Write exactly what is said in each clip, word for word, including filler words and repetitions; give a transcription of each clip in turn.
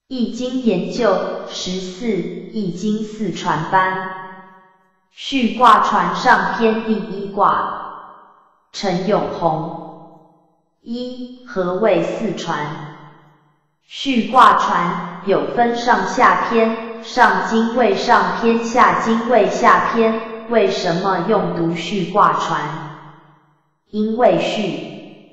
易经研究十四易经四传班，序卦传上篇第一卦。陈永红。一、何谓四传？序卦传有分上下篇，上经为上篇，下经为下篇。为什么用读序卦传？因为序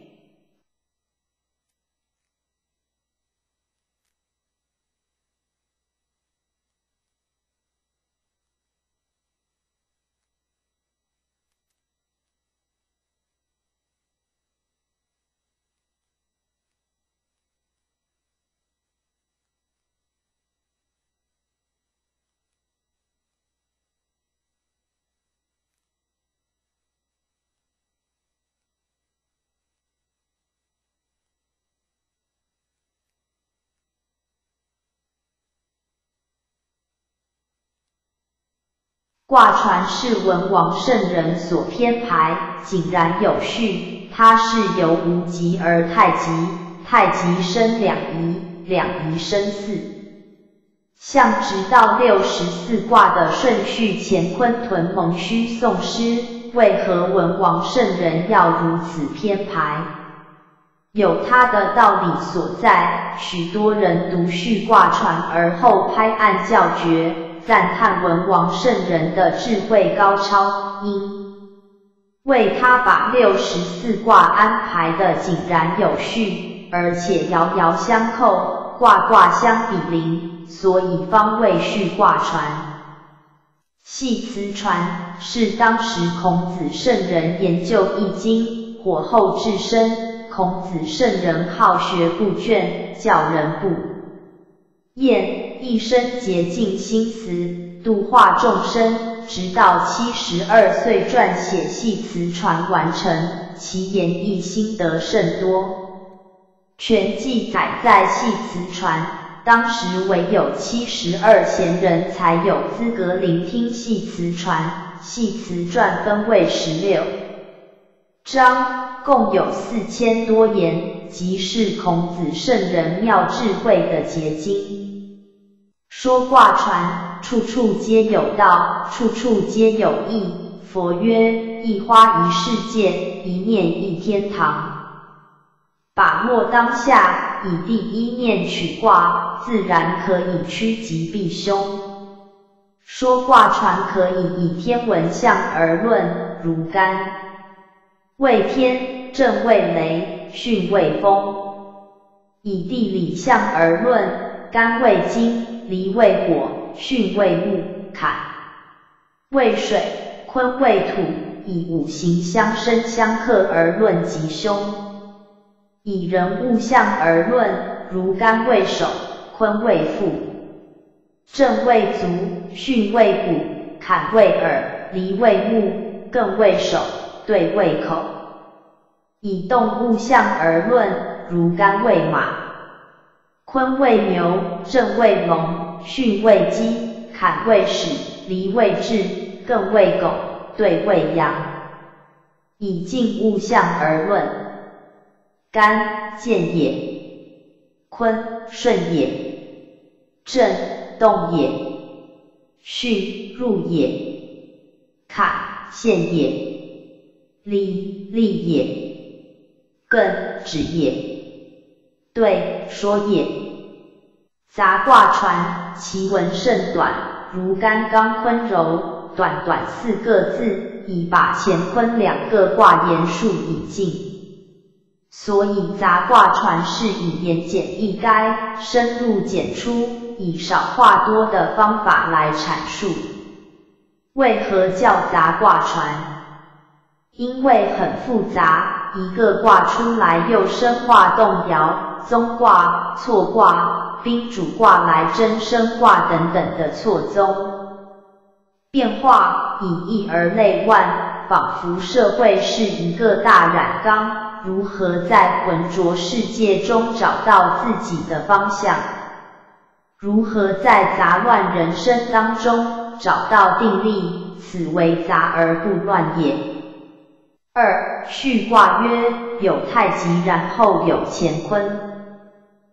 卦传是文王圣人所编排，井然有序。它是由无极而太极，太极生两仪，两仪生四。像直到六十四卦的顺序，乾坤屯蒙虚宋诗，为何文王圣人要如此编排？有他的道理所在。许多人读序卦传而后拍案叫绝，赞叹文王圣人的智慧高超，因为他把六十四卦安排的井然有序，而且遥遥相扣，卦卦相比邻，所以方为序卦传。系辞传是当时孔子圣人研究易经，火候至深，孔子圣人好学不倦，教人不厌，一生竭尽心思，度化众生，直到七十二岁撰写系辞传完成，其言义心得甚多，全记载在系辞传。当时唯有七十二贤人才有资格聆听系辞传。系辞传分为十六章，共有四千多言，即是孔子圣人妙智慧的结晶。说卦传，处处皆有道，处处皆有义。佛曰：一花一世界，一念一天堂。把握当下，以第一念取卦，自然可以趋吉避凶。说卦传可以以天文象而论，如干为天，震为雷，巽为风；以地理象而论，干为金，离为火，巽为木，坎为水，坤为土。以五行相生相克而论吉凶。以人物象而论，如干为手，坤为腹，震为足，巽为骨，坎为耳，离为目，艮为手，兑为口。以动物象而论，如干为马，坤为牛，震为龙，巽为鸡，坎为豕，离为彘，艮为狗，兑为羊。以静物象而论，干见也，坤顺也，震动也，巽入也，坎陷也，离利也，艮止也，兑说也。杂卦传，其文甚短，如干刚坤柔，短短四个字，已把乾坤两个卦言述已尽。所以杂卦传是以言简意赅，深入简出，以少话多的方法来阐述。为何叫杂卦传？因为很复杂，一个卦出来又生化动摇，宗卦、错卦、宾主卦来争生卦等等的错综变化，以一而类万，仿佛社会是一个大染缸。如何在浑浊世界中找到自己的方向？如何在杂乱人生当中找到定力？此为杂而不乱也。二、序卦曰：有太极，然后有乾坤。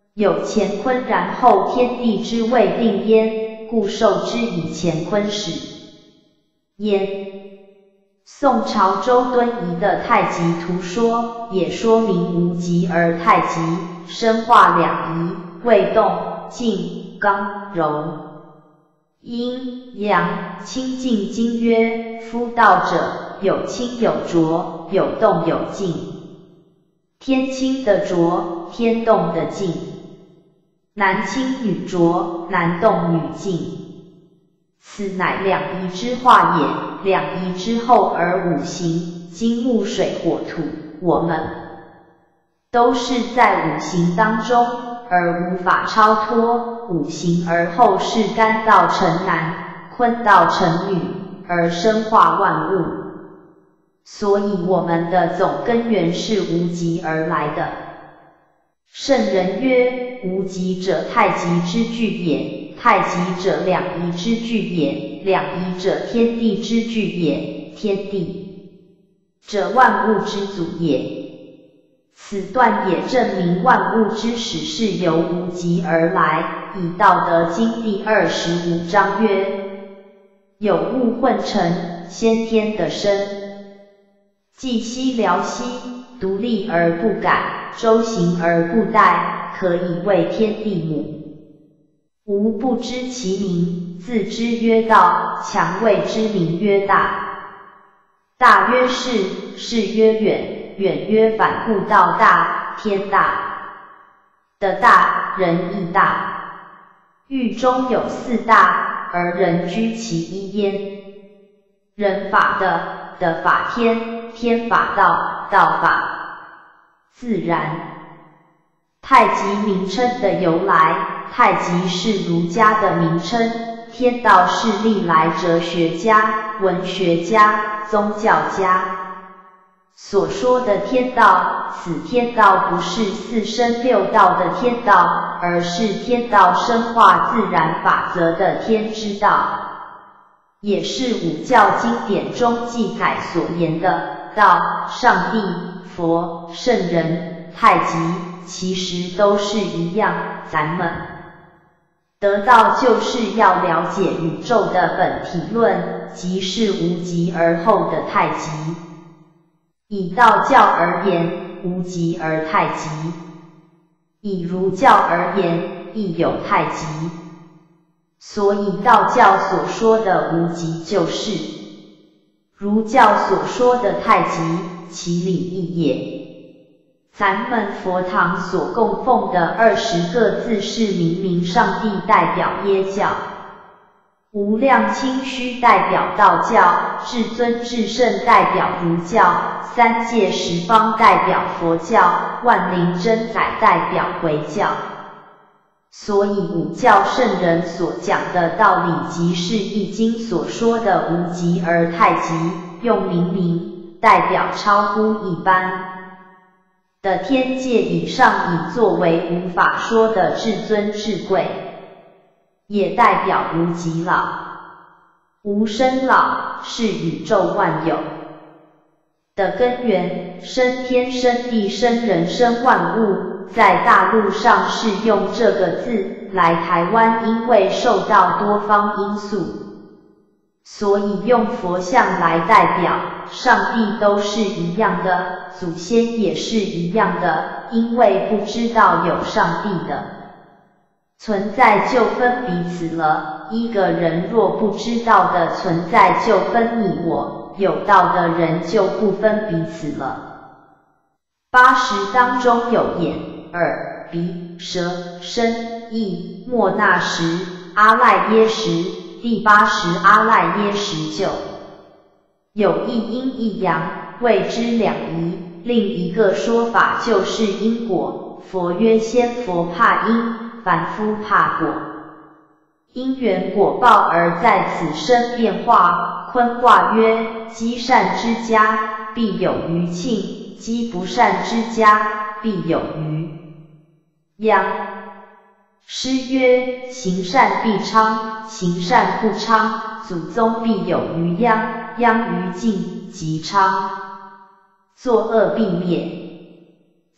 有乾坤，然后天地之谓定焉，故受之以乾坤始焉。宋朝周敦颐的太极图说也说明无极而太极，生化两仪，谓动静刚柔，阴阳清静经曰：夫道者，有清有浊，有动有静。天清的浊，天动的静。男清女浊，男动女静。此乃两仪之化也。两仪之后而五行，金木水火土，我们都是在五行当中，而无法超脱五行，而后是干道成男，坤道成女，而生化万物。所以我们的总根源是无极而来的。圣人曰：无极者，太极之具也；太极者，两仪之具也；两仪者，天地之具也；天地者，万物之祖也。此段也证明万物之始是由无极而来。以道德经第二十五章曰：有物混成，先天的生，寂兮寥兮，独立而不改，周行而不殆，可以谓天地母。吾不知其名，自之曰道，强谓之名曰大。大曰是，是曰远，远曰反，故道大，天大。的大，人亦大。域中有四大，而人居其一焉。人法的，的法天，天法道，道法自然。太极名称的由来，太极是儒家的名称，天道是历来哲学家、文学家、宗教家所说的天道。此天道不是四生六道的天道，而是天道生化自然法则的天之道，也是五教经典中记载所言的道、上帝、佛、圣人、太极，其实都是一样。咱们得道就是要了解宇宙的本体论，即是无极而后的太极。以道教而言，无极而太极；以儒教而言，亦有太极。所以道教所说的无极就是儒教所说的太极，其理亦也。咱们佛堂所供奉的二十个字是明明上帝代表耶教，无量清虚代表道教，至尊至圣代表儒教，三界十方代表佛教，万灵真宰代表回教。所以五教圣人所讲的道理，即是易经所说的无极而太极，用明明代表超乎一般的天界以上，以作为无法说的至尊至贵，也代表无极老。无生老是宇宙万有的根源，生天生地生人生万物，在大陆上是用这个字，来台湾因为受到多方因素，所以用佛像来代表。上帝都是一样的，祖先也是一样的，因为不知道有上帝的存在就分彼此了。一个人若不知道的存在就分你我，有道的人就不分彼此了。八识当中有眼、耳、鼻、舌、身、意、莫那识、阿赖耶识，第八识阿赖耶识就有一阴一阳，谓之两仪。另一个说法就是因果，佛曰仙佛怕因，凡夫怕果。因缘果报而在此生变化。坤卦曰：积善之家，必有余庆；积不善之家，必有余殃。诗曰：行善必昌，行善不昌，祖宗必有余殃，殃于尽，即昌。作恶必灭。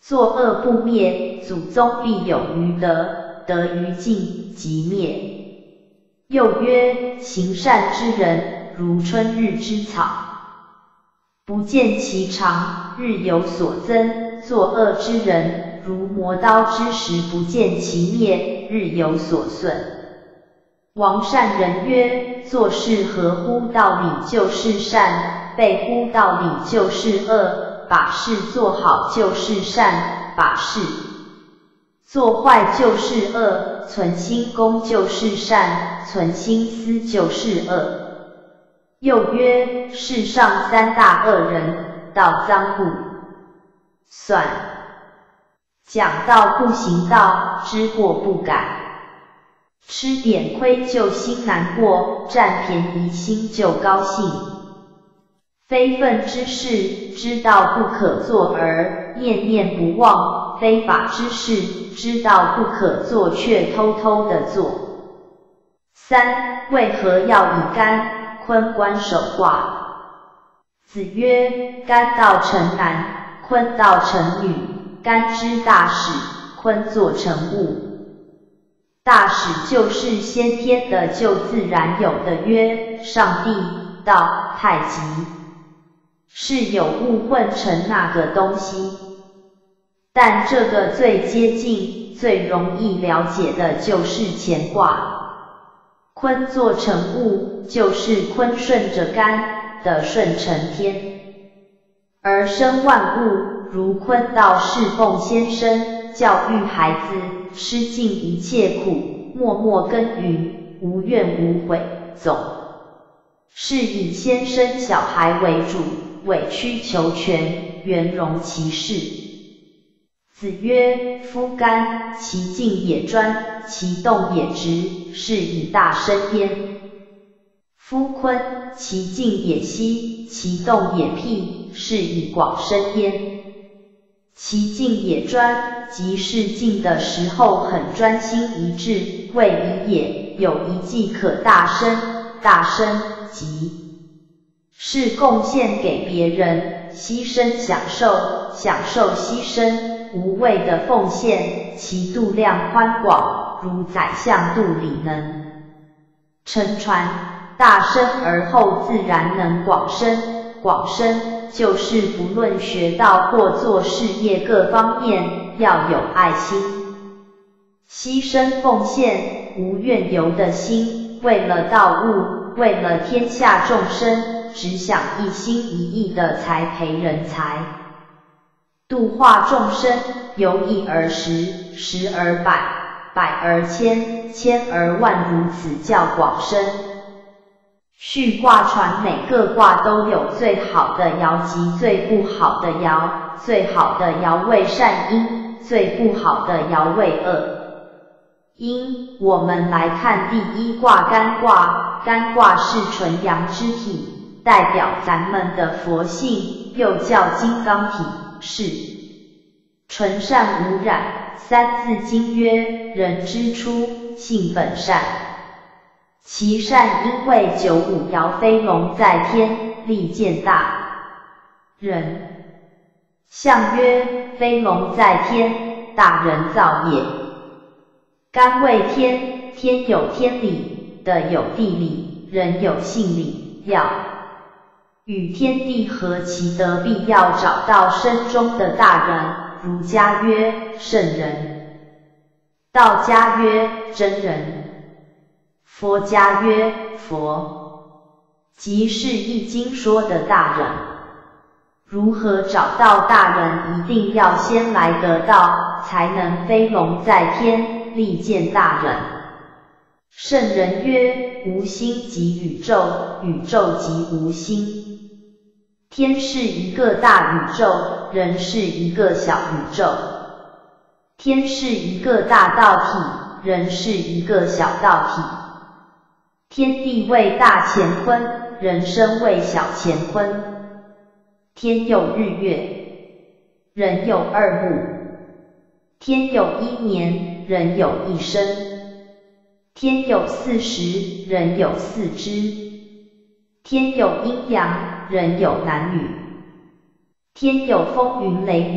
作恶不灭，祖宗必有余德，德于尽即灭。又曰：行善之人，如春日之草，不见其长，日有所增；作恶之人，如磨刀之石，不见其灭，日有所损。王善人曰：做事合乎道理就是善，背乎道理就是恶，把事做好就是善，把事做坏就是恶，存心功就是善，存心思就是恶。又曰：世上三大恶人，道脏不算，讲道不行道，知过不改。吃点亏就心难过，占便宜心就高兴。非分之事，知道不可做而念念不忘；非法之事，知道不可做却偷偷的做。三，为何要以干、坤观守卦？子曰：干道成男，坤道成女。干知大始，坤作成物。大始就是先天的，就自然有的，曰上帝、道、太极，是有物混成那个东西。但这个最接近、最容易了解的就是乾卦。坤作成物，就是坤顺着干的顺承天，而生万物。如坤道侍奉先生，教育孩子，吃尽一切苦，默默耕耘，无怨无悔，总是以先生小孩为主，委曲求全，圆融其事。子曰：夫干，其进也专，其动也直，是以大生焉。夫坤，其进也息，其动也辟，是以广生焉。其进也专，即是进的时候很专心一致，谓宜也，有一计可大生，大生即是贡献给别人，牺牲享受，享受牺牲，无谓的奉献，其度量宽广，如宰相肚里能撑船，大生而后自然能广生。广生就是不论学道或做事业各方面要有爱心，牺牲奉献，无怨尤的心，为了道物，为了天下众生，只想一心一意的栽培人才，度化众生，由一而十，十而百，百而千，千而万，如此叫广生。序卦传每个卦都有最好的爻及最不好的爻，最好的爻为善因，最不好的爻为恶因。我们来看第一卦干卦，干卦是纯阳之体，代表咱们的佛性，又叫金刚体，是纯善无染。三字经曰：人之初，性本善。其善因为九五爻飞龙在天，利见大人。象曰：飞龙在天，大人造也。干为天，天有天理，地有地理，人有性理，要与天地合其德，必要找到身中的大人。儒家曰圣人，道家曰真人，佛家曰佛，即是易经说的大人。如何找到大人？一定要先来得到，才能飞龙在天，利见大人。圣人曰：无心即宇宙，宇宙即无心。天是一个大宇宙，人是一个小宇宙。天是一个大道体，人是一个小道体。天地为大乾坤，人生为小乾坤。天有日月，人有二目；天有一年，人有一生；天有四时，人有四肢；天有阴阳，人有男女；天有风云雷雨，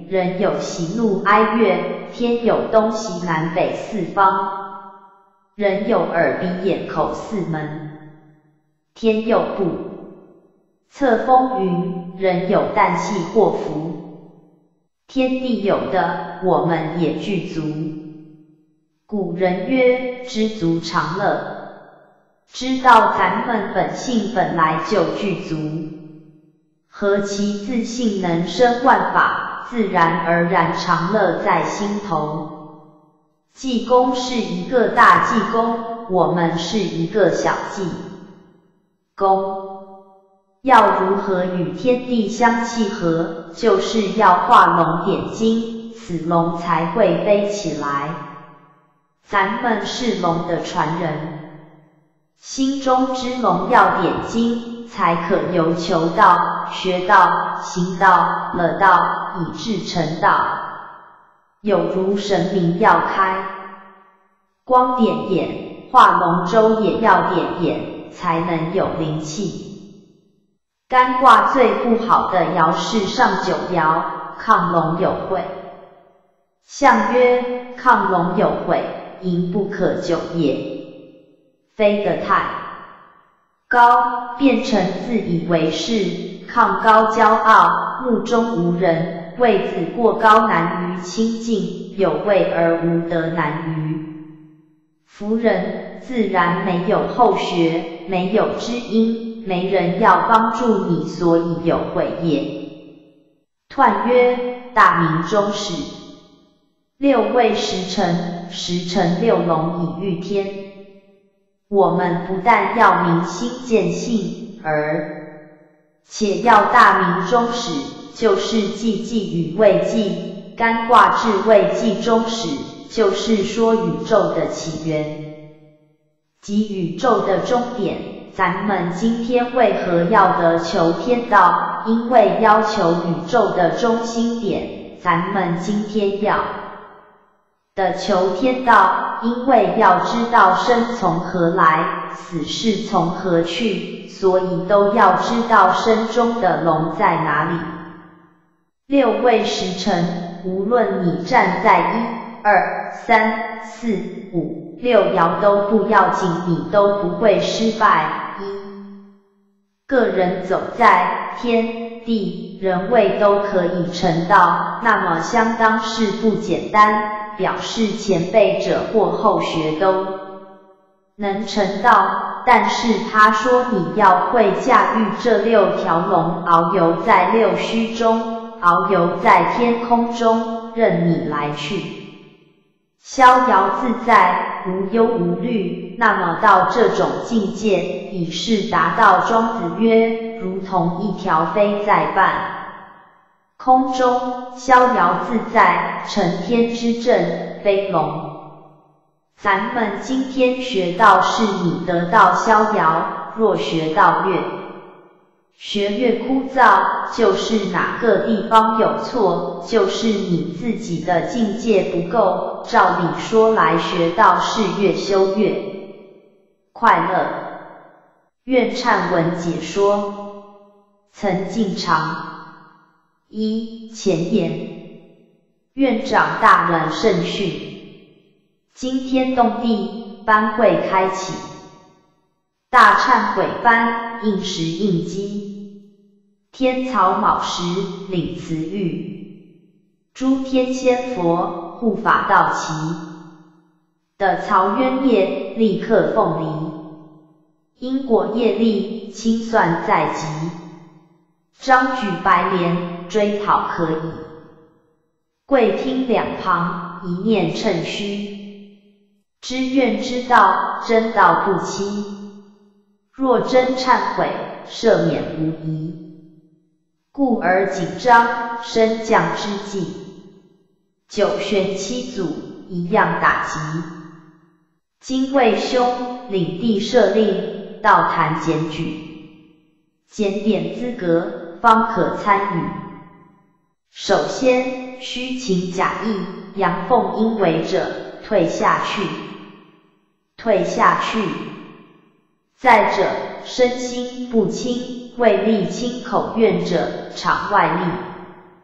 人有喜怒哀乐，天有东西南北四方，人有耳鼻眼口四门，天有部测风云，人有旦夕祸福，天地有的，我们也具足。古人曰：知足常乐，知道咱们本性本来就具足，何其自信能生万法，自然而然常乐在心头。济公是一个大济公，我们是一个小济公。要如何与天地相契合，就是要画龙点睛，此龙才会飞起来。咱们是龙的传人，心中之龙要点睛，才可由求道、学道、行道、乐道，以至成道。有如神明要开光点眼，画龙舟也要点眼，才能有灵气。干卦最不好的爻是上九爻，亢龙有悔。象曰：亢龙有悔，盈不可久也。飞得太高，变成自以为是，亢高骄傲，目中无人，位子过高难于亲近，有位而无德难于服人，自然没有后学，没有知音，没人要帮助你，所以有悔也。彖曰：大明中始，六位时辰，时辰六龙以御天。我们不但要明心见性，而且要大明中始，就是既济与未济。干卦至未济中始，就是说宇宙的起源及宇宙的终点。咱们今天为何要得求天道？因为要求宇宙的中心点。咱们今天要的求天道，因为要知道生从何来，死是从何去，所以都要知道生中的龙在哪里。六位时辰，无论你站在一、二、三、四、五、六爻都不要紧，你都不会失败。一个人走在天地人位都可以成道，那么相当是不简单，表示前辈者或后学都能成道。但是他说你要会驾驭这六条龙，遨游在六虚中，遨游在天空中，任你来去，逍遥自在，无忧无虑。那么到这种境界，已是达到庄子曰：如同一条飞在半空中，逍遥自在，乘天之正，飞龙。咱们今天学到是你得到逍遥，若学到越学越枯燥，就是哪个地方有错，就是你自己的境界不够。照理说来，学到是越修越快乐。愿忏文解说。曾进长一前言，院长大人圣训。惊天动地，班会开启，大忏悔班应时应机，天草卯时领慈玉，诸天仙佛护法到齐的曹渊业立刻凤梨，因果业力清算在即，张举白莲追讨可以，贵听两旁一念趁虚，知愿之道真道不欺，若真忏悔赦免无疑，故而紧张升降之际，九玄七祖一样打击。今为兄领地设令，道坛检举，检点资格方可参与。首先虚情假意，阳奉阴违者退下去，退下去。再者，身心不清，为立亲口愿者场外立，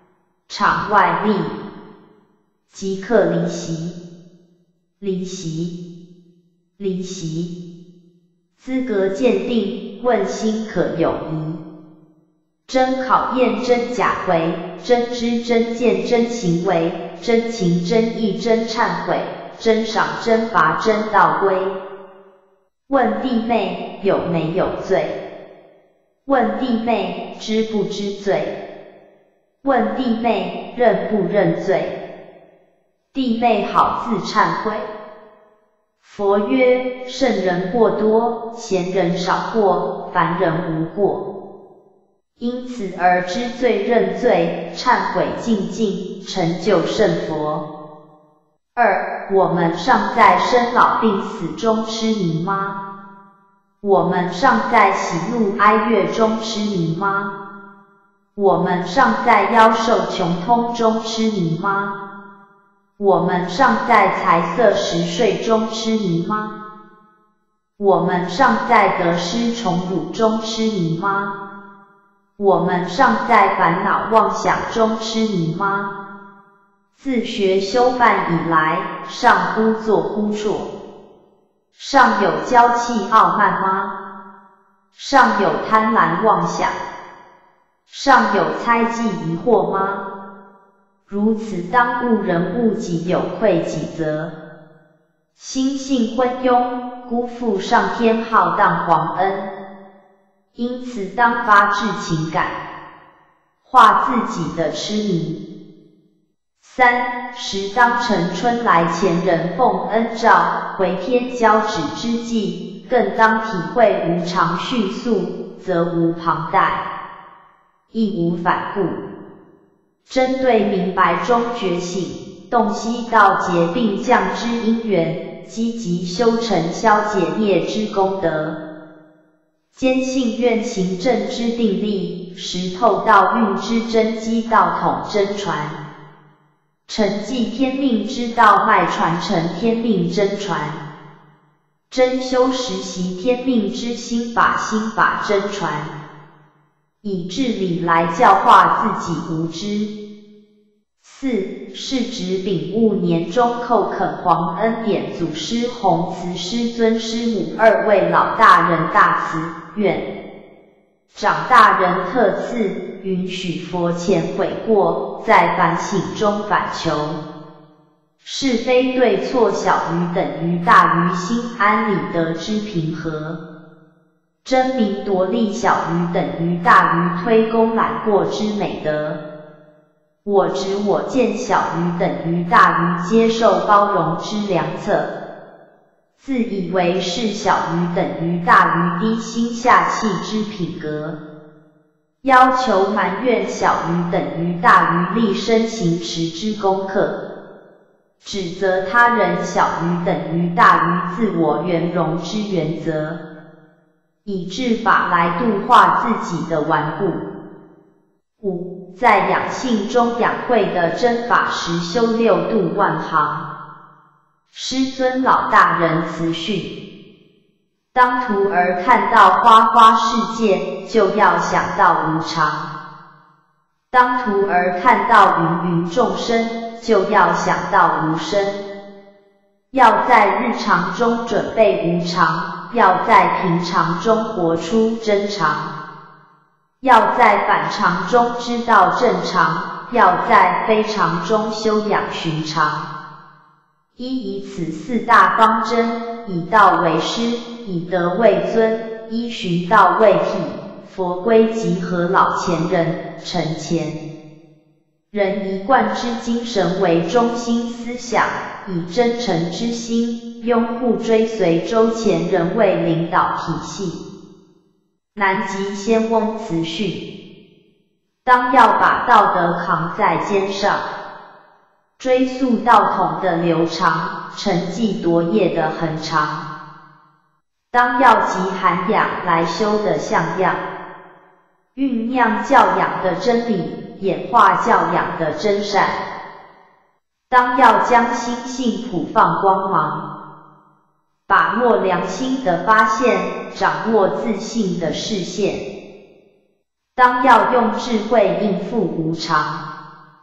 场外力，即刻离席，离席，离席。资格鉴定，问心可有疑。真考验真假回，真知真见真行为，真情真意真忏悔，真赏真罚真道归。问弟妹有没有罪？问弟妹知不知罪？问弟妹认不认罪？弟妹好自忏悔。佛曰：圣人过多，贤人少过，凡人无过。因此而知罪认罪，忏悔精进，成就圣佛。二，我们尚在生老病死中痴迷吗？我们尚在喜怒哀乐中痴迷吗？我们尚在夭寿穷通中痴迷吗？我们尚在财色食睡中痴迷吗？我们尚在得失宠辱中痴迷吗？我们尚在烦恼妄想中痴迷吗？自学修办以来，尚忽作忽作，尚有骄气傲慢吗？尚有贪婪妄想，尚有猜忌疑惑吗？如此当误人误己，有愧己责，心性昏庸，辜负上天浩荡皇恩。因此当发自情感，化自己的痴迷。三，时当承春来前人奉恩诏，回天交趾之际，更当体会无常迅速，则无旁贷，亦无反顾。针对明白中觉醒，洞悉道劫并降之因缘，积极修成消解业之功德。坚信愿行正之定力，识透道运之真机道统真传，承继天命之道脉传承天命真传，真修实习天命之心法心法真传，以至理来教化自己无知。四，是指秉悟年中叩恳皇恩典祖师弘慈师尊师母二位老大人大慈愿长大人特赐，允许佛前悔过，在反省中反求，是非对错小于等于大于心安理得之平和，争名夺利小于等于大于推功揽过之美德。我执我见小于等于大于接受包容之良策，自以为是小于等于大于低心下气之品格，要求埋怨小于等于大于立身行持之功课，指责他人小于等于大于自我圆融之原则，以致法来度化自己的顽固。五，在养性中养慧的真法实修六度万行。师尊老大人慈训：当徒儿看到花花世界，就要想到无常；当徒儿看到芸芸众生，就要想到无生。要在日常中准备无常，要在平常中活出真常。要在反常中知道正常，要在非常中修养寻常。一以此四大方针，以道为师，以德为尊，依循道为体，佛规集合老前人承前人一贯之精神为中心思想，以真诚之心拥护追随周前人为领导体系。南极仙翁慈训：当要把道德扛在肩上，追溯道统的流长，承继夺业的恒长。当要集涵养来修的像样，酝酿教养的真理，演化教养的真善。当要将心性普放光芒，把握良心的发现，掌握自信的视线。当要用智慧应付无常，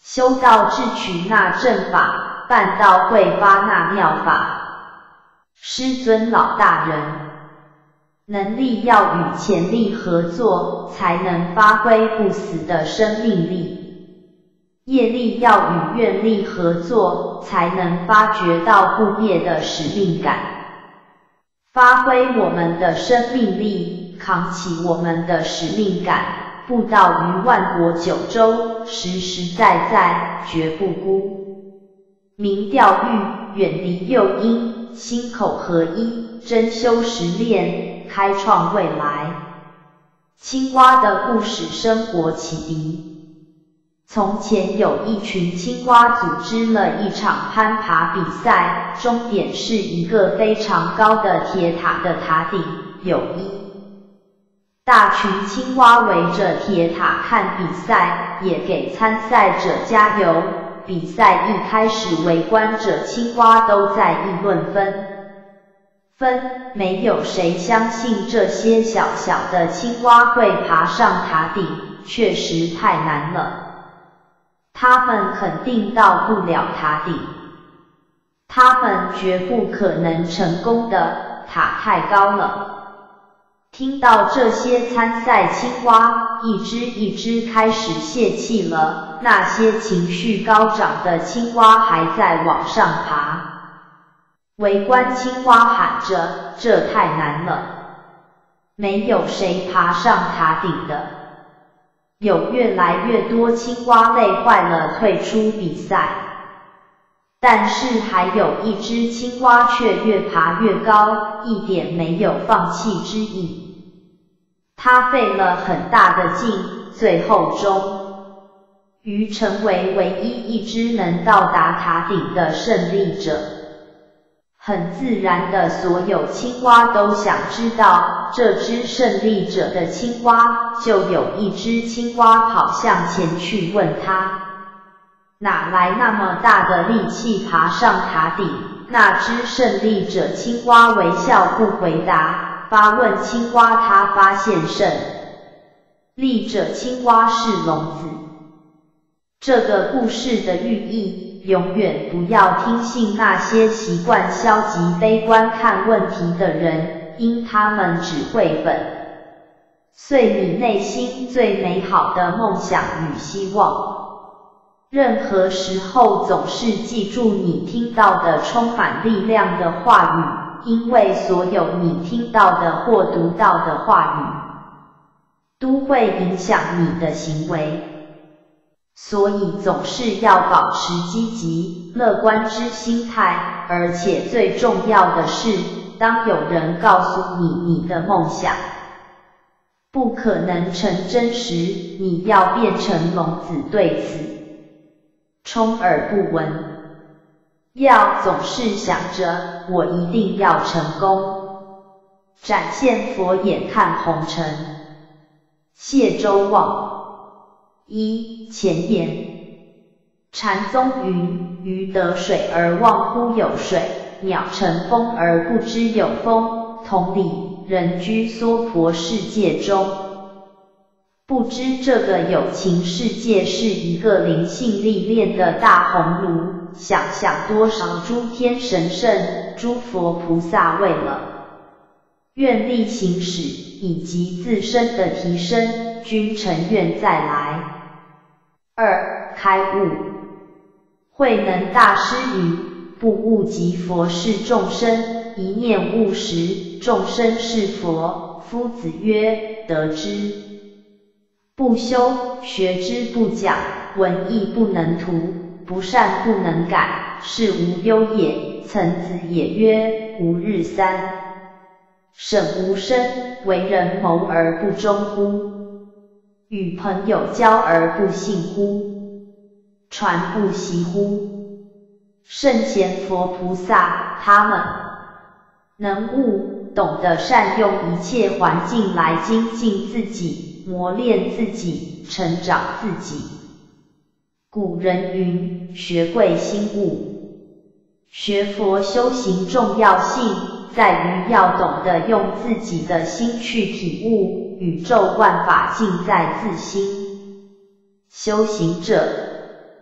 修道智取那正法，办道会发那妙法。师尊老大人，能力要与潜力合作，才能发挥不死的生命力。业力要与愿力合作，才能发掘到不灭的使命感。发挥我们的生命力，扛起我们的使命感，布道于万国九州，实实在在，绝不孤。明钓誉，远离诱因，心口合一，真修实练，开创未来。青蛙的故事生活启迪。从前有一群青蛙组织了一场攀爬比赛，终点是一个非常高的铁塔的塔顶，有一大群青蛙围着铁塔看比赛，也给参赛者加油。比赛一开始，围观者青蛙都在议论纷纷，没有谁相信这些小小的青蛙会爬上塔顶，确实太难了。他们肯定到不了塔顶，他们绝不可能成功的，塔太高了。听到这些参赛青蛙，一只一只开始泄气了，那些情绪高涨的青蛙还在往上爬。围观青蛙喊着，这太难了，没有谁爬上塔顶的。有越来越多青蛙累坏了，退出比赛。但是还有一只青蛙却越爬越高，一点没有放弃之意。它费了很大的劲，最后终于成为唯一一只能到达塔顶的胜利者。很自然的，所有青蛙都想知道这只胜利者的青蛙，就有一只青蛙跑向前去问他，哪来那么大的力气爬上塔顶？那只胜利者青蛙微笑不回答，发问青蛙他发现胜利者青蛙是聋子。这个故事的寓意，永远不要听信那些习惯消极悲观看问题的人，因他们只会粉碎你内心最美好的梦想与希望。任何时候总是记住你听到的充满力量的话语，因为所有你听到的或读到的话语，都会影响你的行为。所以总是要保持积极、乐观之心态，而且最重要的是，当有人告诉你你的梦想不可能成真时，你要变成聋子对此充耳不闻，要总是想着我一定要成功，展现佛眼看红尘。谢周望。一前言，禅宗云：鱼得水而忘乎有水，鸟乘风而不知有风。同理，人居娑婆世界中，不知这个有情世界是一个灵性历练的大红炉，想想多少诸天神圣、诸佛菩萨为了愿力行使以及自身的提升，均诚愿再来。二、开悟。慧能大师语：不悟即佛是众生，一念悟时，众生是佛。夫子曰：得之不修，学之不讲，文艺不能图，不善不能改，是无忧也。曾子也曰：吾日三省吾身，为人谋而不忠乎？与朋友交而不信乎？传不习乎？圣贤佛菩萨，他们能悟，懂得善用一切环境来精进自己，磨练自己，成长自己。古人云：学贵心悟。学佛修行重要性在于要懂得用自己的心去体悟，宇宙万法尽在自心。修行者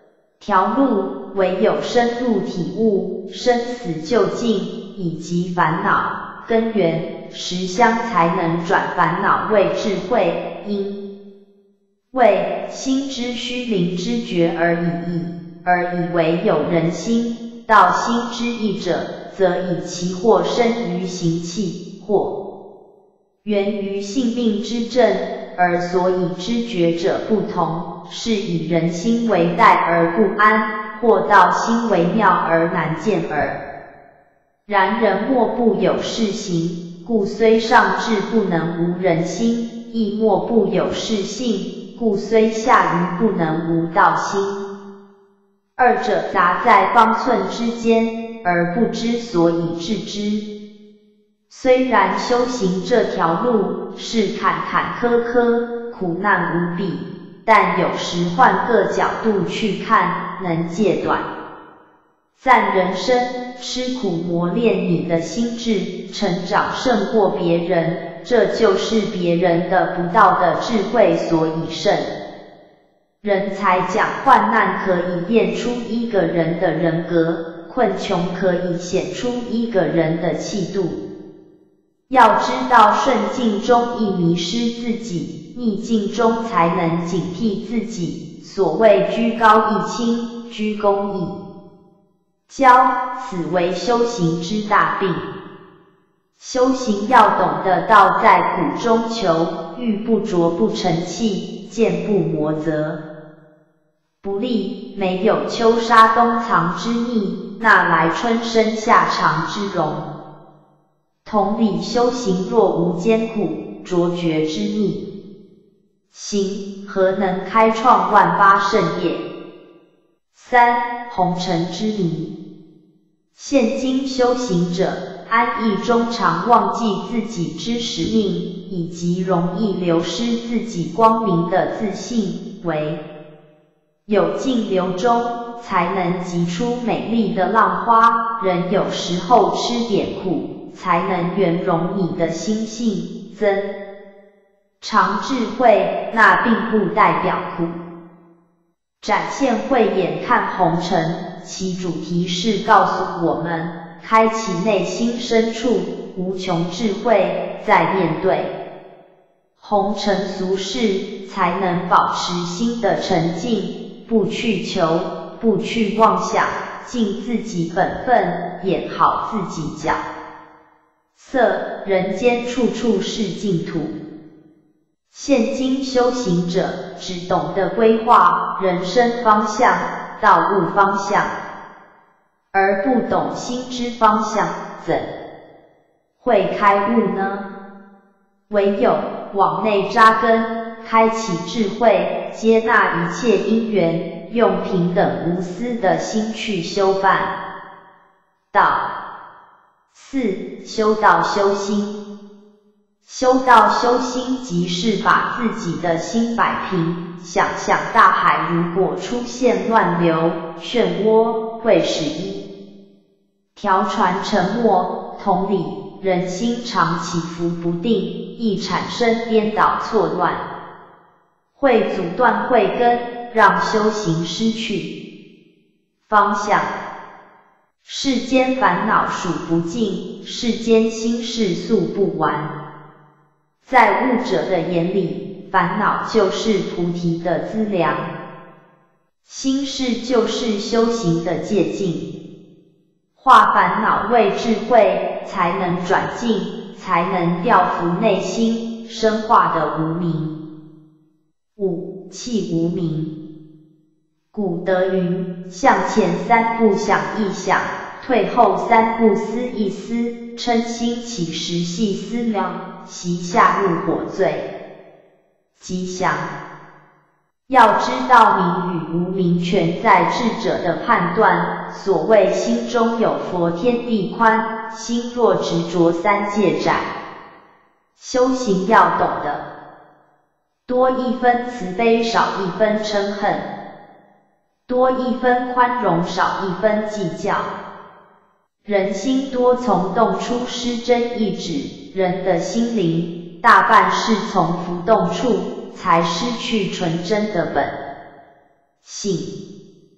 条路唯有深入体悟生死究竟以及烦恼根源实相，才能转烦恼为智慧，因为心之虚灵之觉而已矣，而以为有人心，道心之意者，则以其或生于行气，或源于性命之正，而所以知觉者不同，是以人心为待而不安，或道心为妙而难见耳。然人莫不有是行，故虽上智不能无人心，亦莫不有是性，故虽下愚不能无道心。二者杂在方寸之间，而不知所以治之。虽然修行这条路是坎坎坷坷，苦难无比，但有时换个角度去看，能戒短暂人生，吃苦磨练你的心智，成长胜过别人，这就是别人得不到的智慧所以胜。人才讲患难可以练出一个人的人格，困穷可以显出一个人的气度。要知道顺境中易迷失自己，逆境中才能警惕自己。所谓居高易轻，居功易骄，此为修行之大病。修行要懂得道在苦中求，玉不琢不成器，剑不磨则不利。没有秋沙冬藏之逆，哪来春生夏长之容？同理，修行若无艰苦卓绝之逆行，何能开创万八圣业？三、红尘之离。现今修行者安逸中常忘记自己之使命，以及容易流失自己光明的自信，唯有静流中才能激出美丽的浪花。人有时候吃点苦，才能圆融你的心性，增长智慧，那并不代表苦。展现慧眼看红尘，其主题是告诉我们，开启内心深处无穷智慧，在面对红尘俗事，才能保持心的沉静，不去求，不去妄想，尽自己本分，演好自己角色。人间处处是净土。现今修行者只懂得规划人生方向、道路方向，而不懂心之方向，怎会开悟呢？唯有往内扎根，开启智慧，接纳一切因缘，用平等无私的心去修办道。四、修道修心。修道修心即是把自己的心摆平，想象大海如果出现乱流、漩涡，会使一条船沉没。同理，人心常起伏不定，易产生颠倒错乱，会阻断慧根，让修行失去方向。世间烦恼数不尽，世间心事诉不完。在悟者的眼里，烦恼就是菩提的资粮，心事就是修行的借镜。化烦恼为智慧，才能转境，才能调伏内心深化的无明。五、弃无明。古德云：向前三步想一想，退后三步思一思，嗔心起时细思量，习下入火最吉祥。要知道明与无明全在智者的判断，所谓心中有佛天地宽，心若执着三界窄。修行要懂得多一分慈悲，少一分嗔恨，多一分宽容，少一分计较。人心多从动出失真意志，人的心灵大半是从浮动处才失去纯真的本性。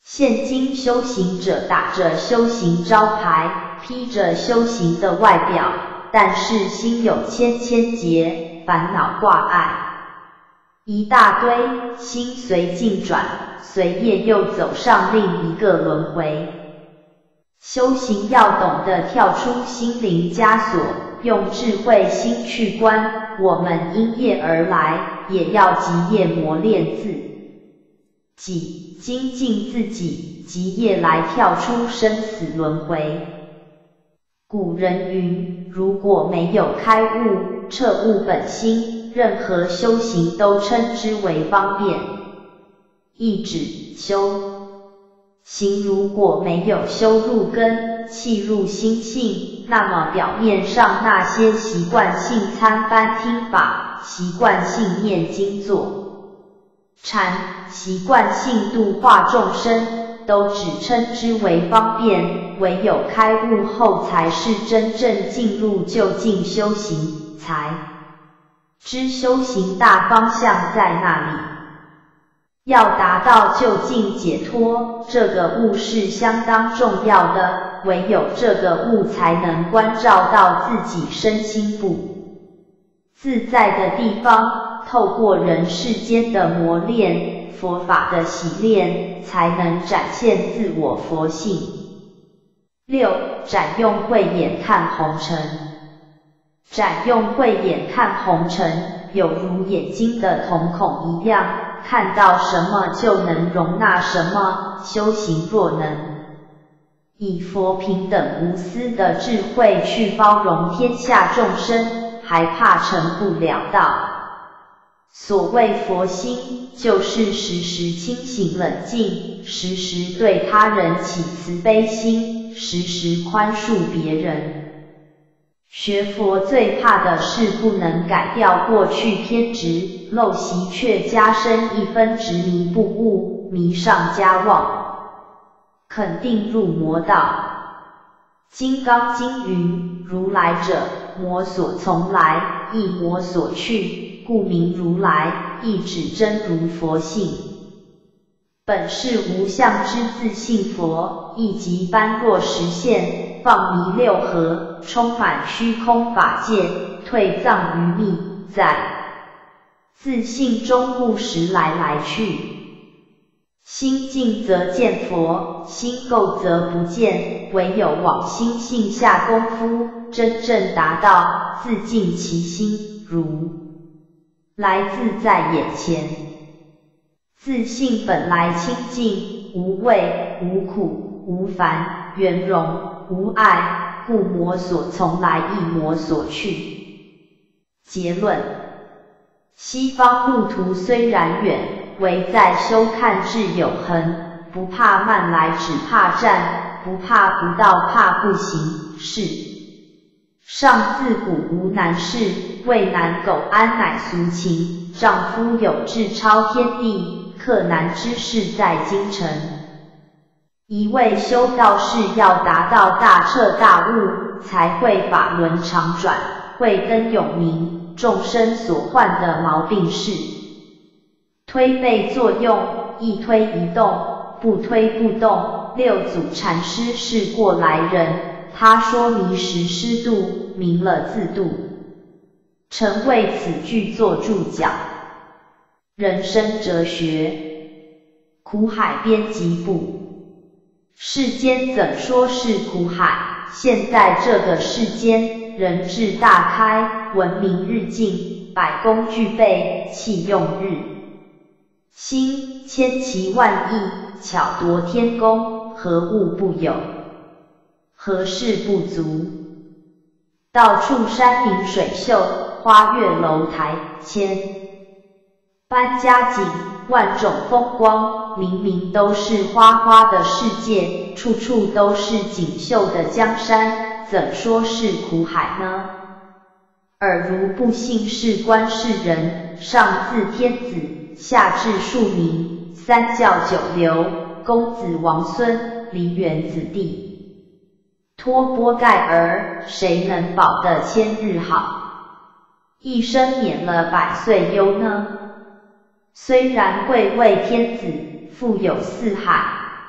现今修行者打着修行招牌，披着修行的外表，但是心有千千结，烦恼挂碍一大堆，心随境转，随业又走上另一个轮回。修行要懂得跳出心灵枷锁，用智慧心去观，我们因业而来，也要积业磨练自己，精进自己，积业来跳出生死轮回。古人云，如果没有开悟，彻悟本心，任何修行都称之为方便。意指修行如果没有修入根，契入心性，那么表面上那些习惯性参班听法，习惯性念经坐禅，习惯性度化众生，都只称之为方便，唯有开悟后才是真正进入究竟修行，才知修行大方向在那里。要达到究竟解脱，这个悟是相当重要的，唯有这个悟才能关照到自己身心不自在的地方，透过人世间的磨练，佛法的洗练，才能展现自我佛性。六、展用慧眼看红尘。展用慧眼看红尘，有如眼睛的瞳孔一样，看到什么就能容纳什么。修行若能以佛平等无私的智慧去包容天下众生，还怕成不了道。所谓佛心，就是时时清醒冷静，时时对他人起慈悲心，时时宽恕别人。学佛最怕的是不能改掉过去偏执，陋习却加深一分执迷不悟，迷上加妄，肯定入魔道。金刚经云，如来者，魔所从来，亦魔所去，故名如来，亦指真如佛性。本是无相之自性佛，亦即般若实现，放迷六合，充满虚空法界，退藏于密，在自性中不时来来去。心静则见佛，心垢则不见，唯有往心性下功夫，真正达到自净其心，如来自在眼前。自性本来清净，无畏，无苦，无烦，圆融，无碍，故魔所从来，亦魔所去。结论：西方路途虽然远，唯在修看智有恒，不怕慢来，只怕站，不怕不到，怕不行。是上自古无难事，畏难苟安乃俗情。丈夫有志超天地，克难之事在京城。一味修道士要达到大彻大悟，才会法轮常转，慧灯永明。众生所患的毛病是推背作用，一推一动，不推不动。六祖禅师是过来人，他说迷时师度，明了自度。曾为此句作注脚。人生哲学，苦海编辑部。世间怎说是苦海？现在这个世间，人智大开，文明日进，百工具备，器用日新，千奇万异，巧夺天工，何物不有？何事不足？到处山明水秀，花月楼台，千般佳景，万种风光，明明都是花花的世界，处处都是锦绣的江山，怎说是苦海呢？尔如不幸是观世人，上自天子，下至庶民，三教九流，公子王孙，梨园子弟，托钵盖儿，谁能保得千日好？一生免了百岁忧呢？虽然贵为天子，富有四海，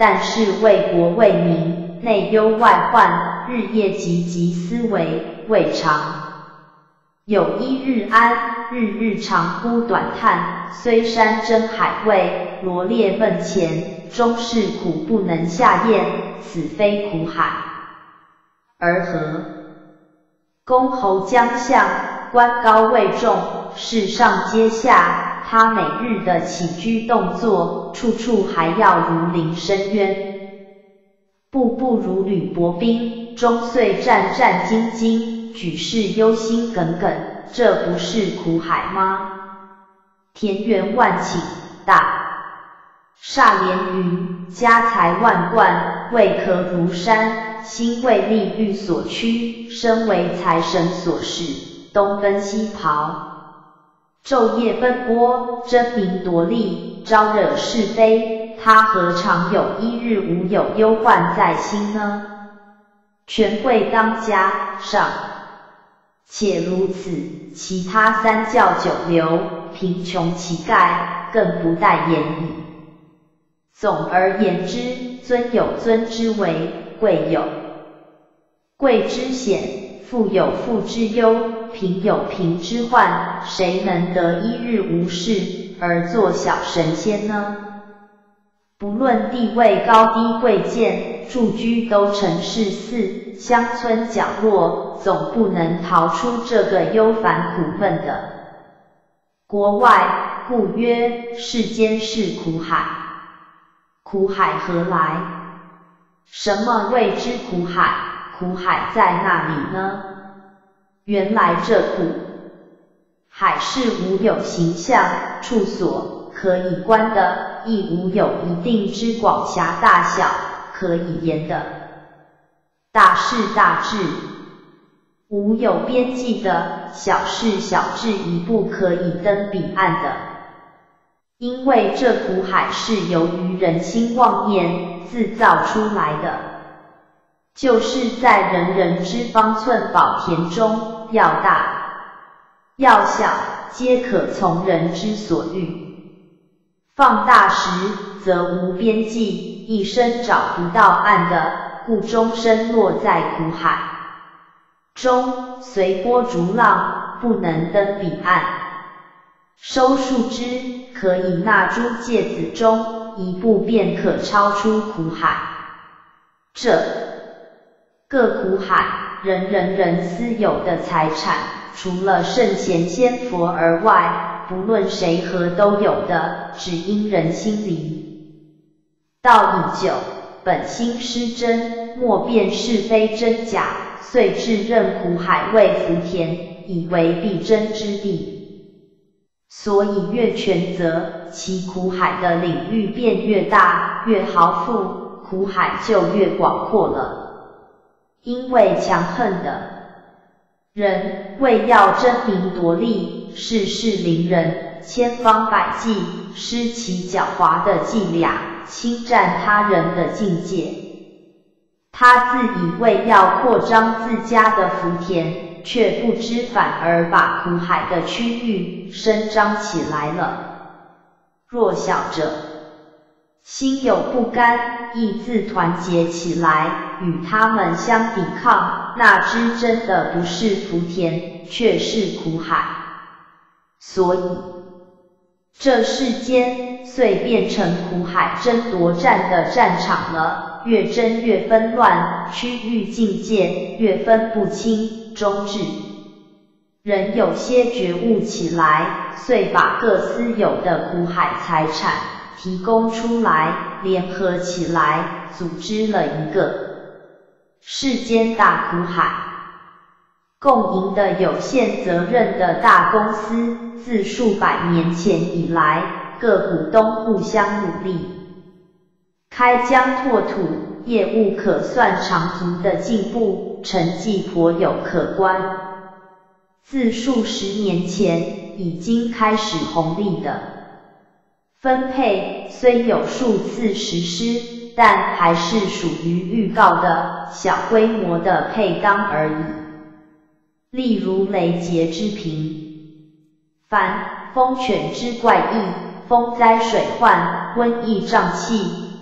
但是为国为民，内忧外患，日夜汲汲思维，未尝有一日安，日日长呼短叹，虽山珍海味，罗列奔前，终是苦不能下咽，此非苦海，而何？公侯将相，官高位重，世上皆下，他每日的起居动作，处处还要如临深渊，步步如履薄冰，终岁战战兢兢，举世忧心耿耿，这不是苦海吗？田园万顷，大厦连云，家财万贯，胃壳如山，心为利欲所驱，身为财神所使，东奔西跑，昼夜奔波，争名夺利，招惹是非，他何尝有一日无有忧患在心呢？权贵当家，上且如此，其他三教九流，贫穷乞丐，更不待言矣。总而言之，尊有尊之为，贵有贵之险，富有富之忧，贫有贫之患，谁能得一日无事而做小神仙呢？不论地位高低贵贱，住居都城市寺、乡村角落，总不能逃出这个忧烦苦闷的国外，故曰世间是苦海。苦海何来？什么谓之苦海？苦海在哪里呢？原来这苦海是无有形象、处所可以观的，亦无有一定之广狭大小可以言的，大事大治，无有边际的，小事小治，一步可以登彼岸的。因为这苦海是由于人心妄念自造出来的，就是在人人之方寸宝田中，要大要小，皆可从人之所欲。放大时，则无边际，一生找不到岸的，故终身落在苦海中，随波逐浪，不能登彼岸。收树枝，可以纳诸芥子中，一步便可超出苦海。这个苦海，人人人私有的财产，除了圣贤仙佛而外，不论谁和都有的，只因人心离道已久，本心失真，莫辨是非真假，遂自认苦海为福田，以为必争之地。所以越权责，其苦海的领域便越大，越豪富，苦海就越广阔了。因为强横的人为要争名夺利，事事凌人，千方百计，施其狡猾的伎俩，侵占他人的境界。他自以为要扩张自家的福田，却不知反而把苦海的区域伸张起来了。弱小者心有不甘，亦自团结起来，与他们相抵抗，那知真的不是福田，却是苦海。所以这世间遂变成苦海争夺战的战场了，越争越纷乱，区域境界越分不清，终至人有些觉悟起来，遂把各私有的苦海财产提供出来，联合起来，组织了一个世间大苦海共赢的有限责任的大公司。自数百年前以来，各股东互相努力，开疆拓土，业务可算长足的进步，成绩颇有可观。自数十年前已经开始红利的分配，虽有数次实施，但还是属于预告的小规模的配当而已。例如雷劫之频繁，风犬之怪异，风灾水患，瘟疫瘴气，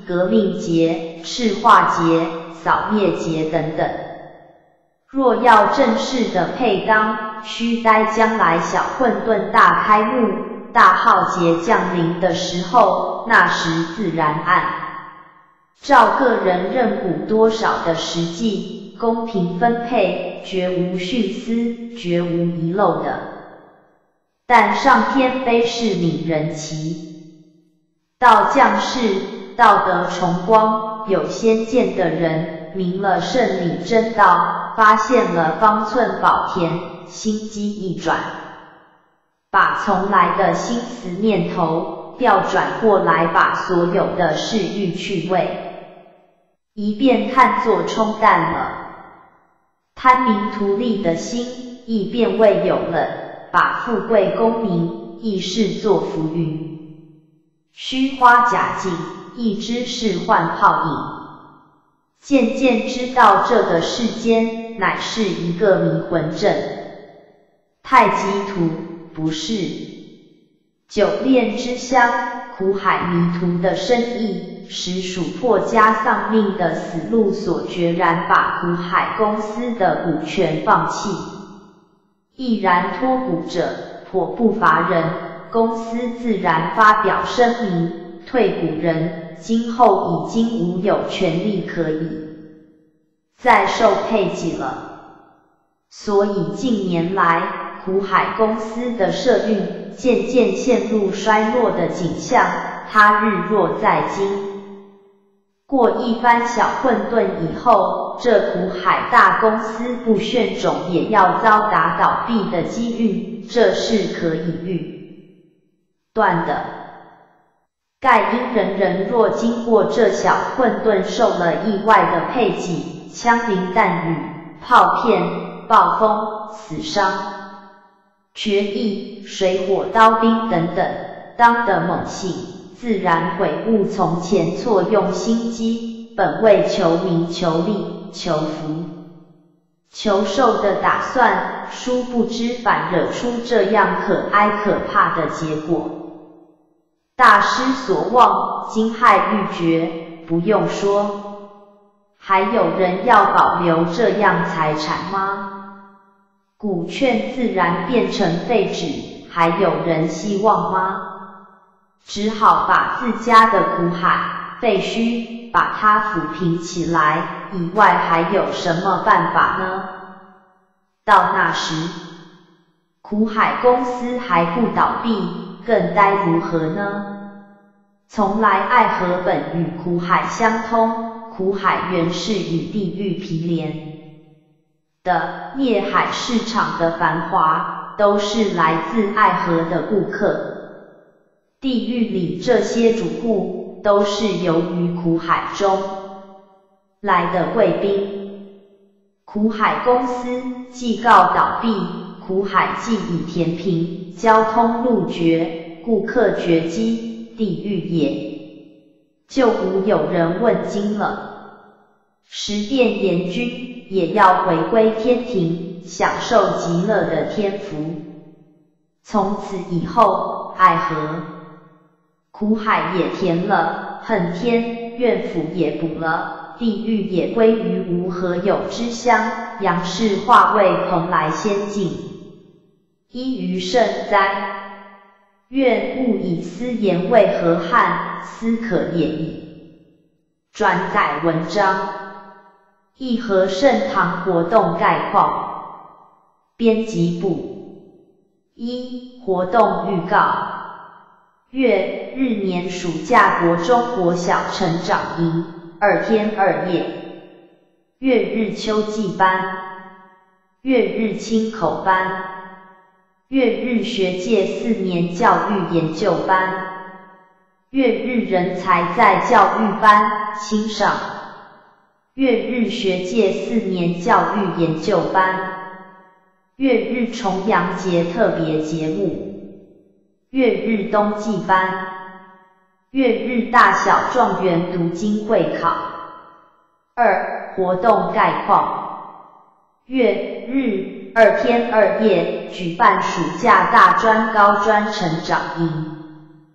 革命节、赤化节、扫灭节等等。若要正式的配当，须待将来小混沌大开幕、大浩劫降临的时候，那时自然按照个人认股多少的实际，公平分配，绝无徇私，绝无遗漏的。但上天非是泯人奇，道降世，道德崇光，有先见的人明了圣理真道，发现了方寸宝田，心机一转，把从来的心思念头调转过来，把所有的事欲趣味一便看作冲淡了，贪名图利的心亦便未有了，把富贵功名亦视作浮云，虚花假境亦知是幻泡影。渐渐知道这个世间乃是一个迷魂阵，太极图不是久炼之乡，苦海迷途的深意，实属破家丧命的死路所决然把苦海公司的股权放弃。毅然脱股者颇不乏人，公司自然发表声明，退股人今后已经无有权利可以再受配给了。所以近年来苦海公司的社运渐渐陷入衰落的景象，它日若再经过一番小混沌以后，这苦海大公司不炫种也要遭打倒闭的机遇，这是可以预断的。盖因人人若经过这小混沌受了意外的配给，枪林弹雨、炮片、暴风、死伤、决议、水火刀兵等等，当得猛醒，自然悔悟从前错用心机，本为求名求利、求福、求寿的打算，殊不知反惹出这样可哀可怕的结果。大失所望，惊骇欲绝，不用说，还有人要保留这样财产吗？股券自然变成废纸，还有人希望吗？只好把自家的苦海废墟把它抚平起来，以外还有什么办法呢？到那时，苦海公司还不倒闭，更待如何呢？从来爱河本与苦海相通，苦海原是与地狱毗连的，孽海市场的繁华都是来自爱河的顾客。地狱里这些主顾都是由于苦海中来的贵宾。苦海公司既告倒闭，苦海既已填平，交通路绝，顾客绝迹，地狱也就无有人问津了。十殿阎君也要回归天庭，享受极乐的天福。从此以后，爱河、苦海也填了，恨天、怨妇也补了，地狱也归于无何有之乡，杨氏化为蓬莱仙境，依于圣哉。愿勿以私言为何汉，斯可也矣。转载文章，义和圣堂活动概况。编辑部。一、活动预告。月日年暑假国中国小成长营，二天二夜。月日秋季班。月日清口班。月日学界四年教育研究班。月日人才在教育班欣赏。月日学界四年教育研究班。月日重阳节特别节目。月日冬季班。月日大小状元读经会考。二、活动概况。月日二天二夜举办暑假大专高专成长营。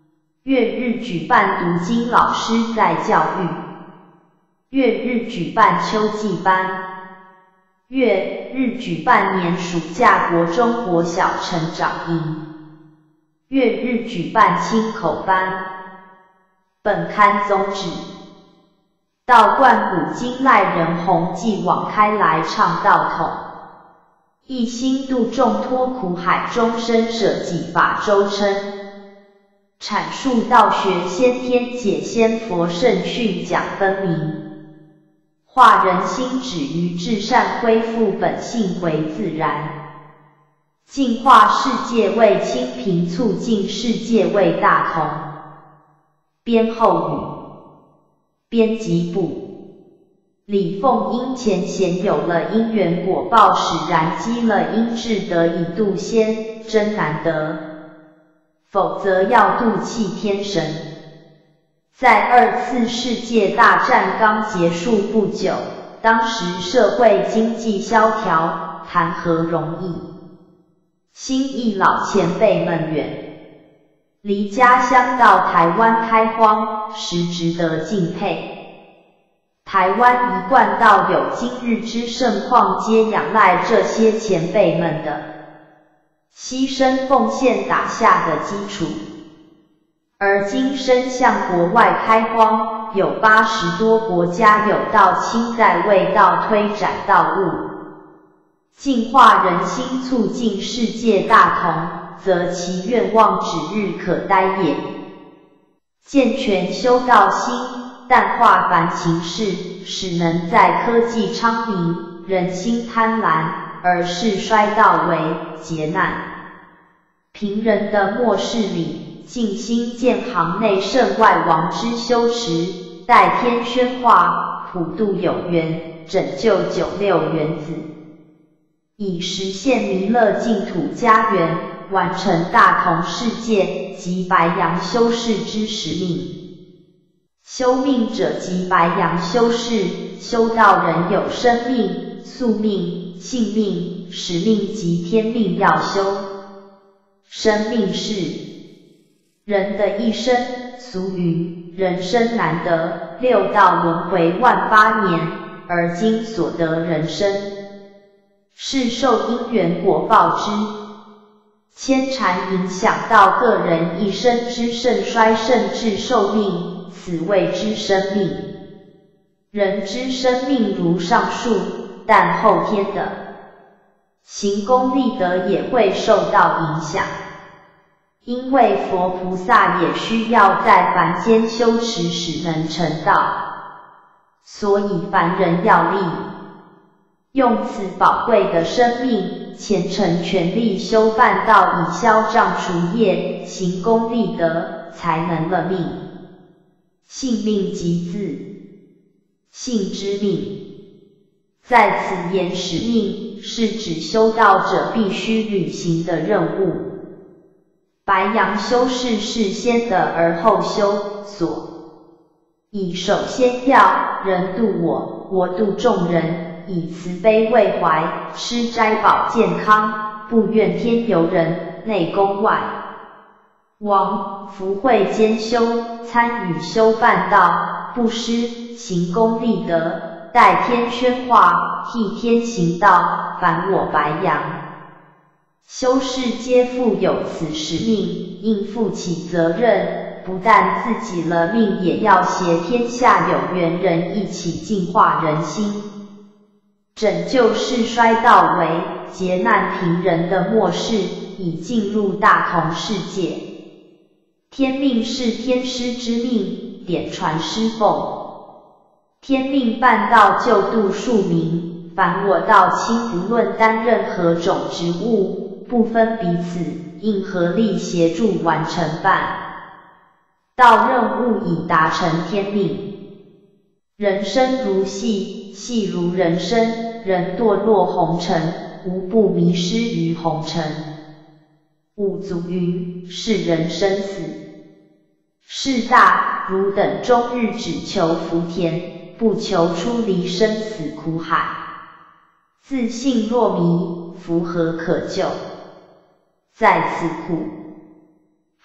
月日举办读经老师在教育。月日举办秋季班。月日举办年暑假国中国小成长营。月日举办亲口班。本刊宗旨：道观古今赖人弘继往开来倡道统，一心度众脱苦海，终身舍己法周称，阐述道学先天解先佛圣训讲分明，化人心止于至善，恢复本性为自然，净化世界为清平，促进世界为大同。编后语。编辑部。李凤英前贤有了因缘果报，使然积了因智得以度仙，真难得。否则要度气天神。在二次世界大战刚结束不久，当时社会经济萧条，谈何容易？新义老前辈们远离家乡到台湾开荒，实值得敬佩。台湾一贯到有今日之盛况，皆仰赖这些前辈们的牺牲奉献打下的基础。而今伸向国外开荒，有八十多国家有道亲在为道推展道务，净化人心，促进世界大同，则其愿望指日可待也。健全修道心，淡化凡情事，使能在科技昌明、人心贪婪而世衰道为劫难平人的末世里，尽心建行内圣外王之修持，代天宣化，普度有缘，拯救九六原子，以实现弥勒净土家园，完成大同世界及白羊修士之使命。修命者即白羊修士，修道人有生命、宿命、性命、使命及天命要修。生命是人的一生，俗云人生难得，六道轮回万八年，而今所得人生，是受因缘果报之牵缠，影响到个人一生之盛衰甚至寿命，此谓之生命。人之生命如上述，但后天的行功立德也会受到影响，因为佛菩萨也需要在凡间修持时能成道，所以凡人要立用此宝贵的生命，虔诚全力修办道，以消障除业，行功立德，才能了命。性命即自性之命。在此言使命，是指修道者必须履行的任务。白羊修士是先得而后修，所以首先要人度我，我度众人，以慈悲为怀，吃斋保健康，不怨天尤人，内功外王，福慧兼修，参与修办道，布施，行功立德，代天宣化，替天行道，凡我白羊修士皆负有此使命，应负起责任，不但自己了命，也要携天下有缘人一起净化人心，拯救世衰道危、劫难平人的末世，以进入大同世界。天命是天师之命，点传师奉。天命办道救度庶民，凡我道亲不论担任何种职务，不分彼此，应合力协助完成办道任务，以达成天命。人生如戏，戏如人生，人堕落红尘，无不迷失于红尘。五祖云：世人生死事大，汝等终日只求福田，不求出离生死苦海。自信若迷，福何可救？在此苦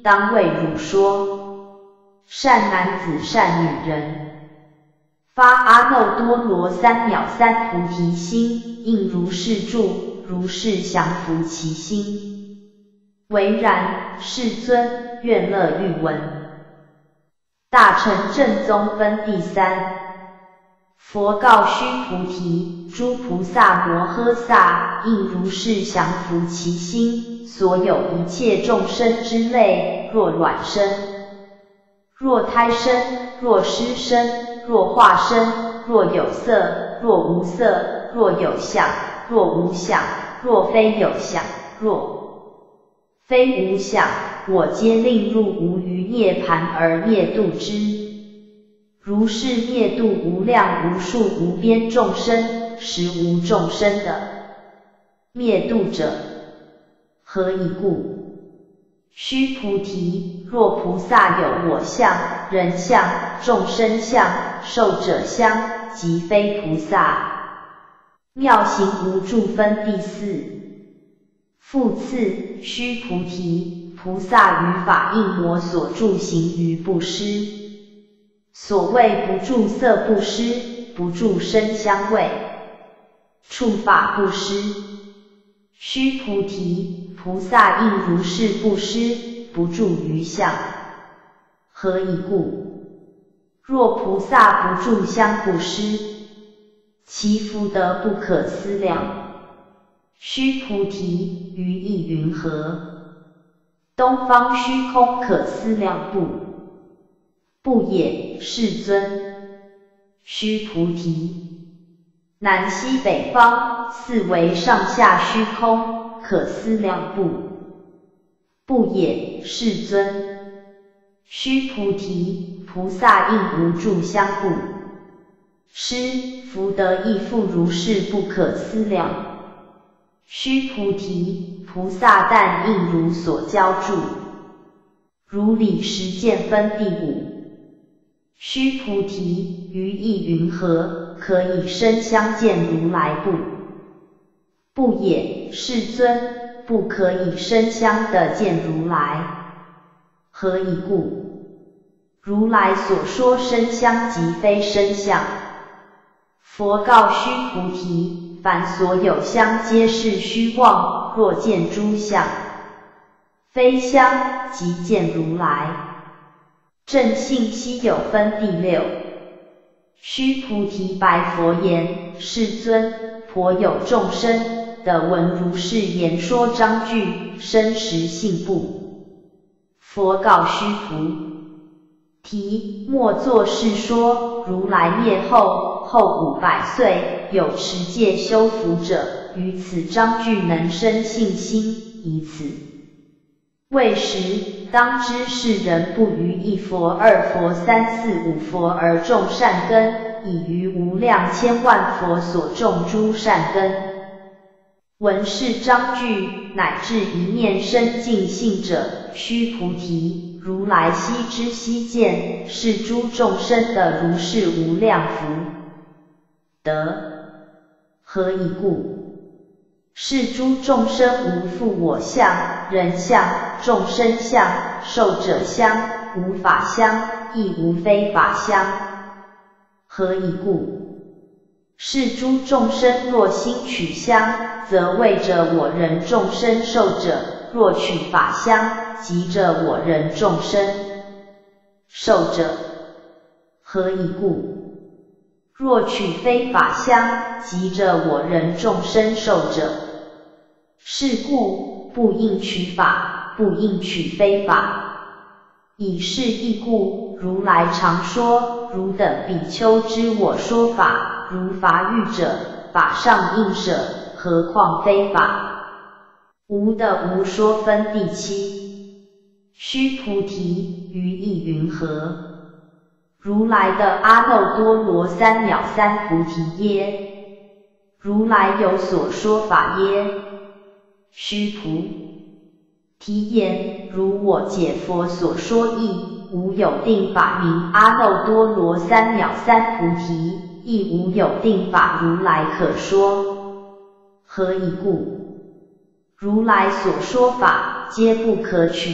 当为汝说。善男子善女人，发阿耨多罗三藐三菩提心，应如是住，如是降伏其心。唯然，世尊，愿乐欲闻。大乘正宗分第三。佛告须菩提：诸菩萨摩诃萨应如是降伏其心，所有一切众生之类，若卵生，若胎生，若湿生，若化生，若有色，若无色，若有相，若无相，若非有相，若非无相，我皆令入无余涅槃而灭度之。如是灭度无量无数无边众生，实无众生的灭度者。何以故？须菩提，若菩萨有我相、人相、众生相、寿者相，即非菩萨。妙行无住分第四。复次，须菩提，菩萨于法应魔所住行于布施。所谓不住色布施，不住声香味触法布施。须菩提，菩萨应如是布施，不住于相。何以故？若菩萨不住香布施，其福德不可思量。须菩提，于意云何？东方虚空可思量不？不也，世尊。须菩提，南西北方四维上下虚空，可思量不？不也，世尊。须菩提，菩萨应无住香布施，福德亦复如是不可思量。须菩提，菩萨但应如所教住。如理实践分第五。须菩提，于意云何？可以身相见如来不？不也，世尊，不可以身相得见如来。何以故？如来所说身相即非身相。佛告须菩提，凡所有相皆是虚妄，若见诸相非相，即见如来。正信稀有分第六。须菩提白佛言：世尊，颇有众生得闻如是言说章句，生实信不？佛告须菩提：莫作是说，如来灭后，后五百岁，有持戒修福者，于此章句能生信心，以此为实。当知是人不于一佛、二佛、三四五佛而种善根，已于无量千万佛所种诸善根。闻是章句，乃至一念生净信者，须菩提，如来悉知悉见，是诸众生的如是无量福德。何以故？是诸众生无复我相、人相、众生相、寿者相，无法相，亦无非法相。何以故？是诸众生若心取相，则为着我人众生寿者；若取法相，即着我人众生寿者。何以故？若取非法相，即着我人众生寿者。是故，不应取法，不应取非法。以是义故，如来常说，汝等比丘知我说法，如法语者，法上应舍，何况非法？无的无说分第七。须菩提，于意云何？如来的阿耨多罗三藐三菩提耶？如来有所说法耶？须菩提言：如我解佛所说义，无有定法名阿耨多罗三藐三菩提，亦无有定法如来可说。何以故？如来所说法，皆不可取，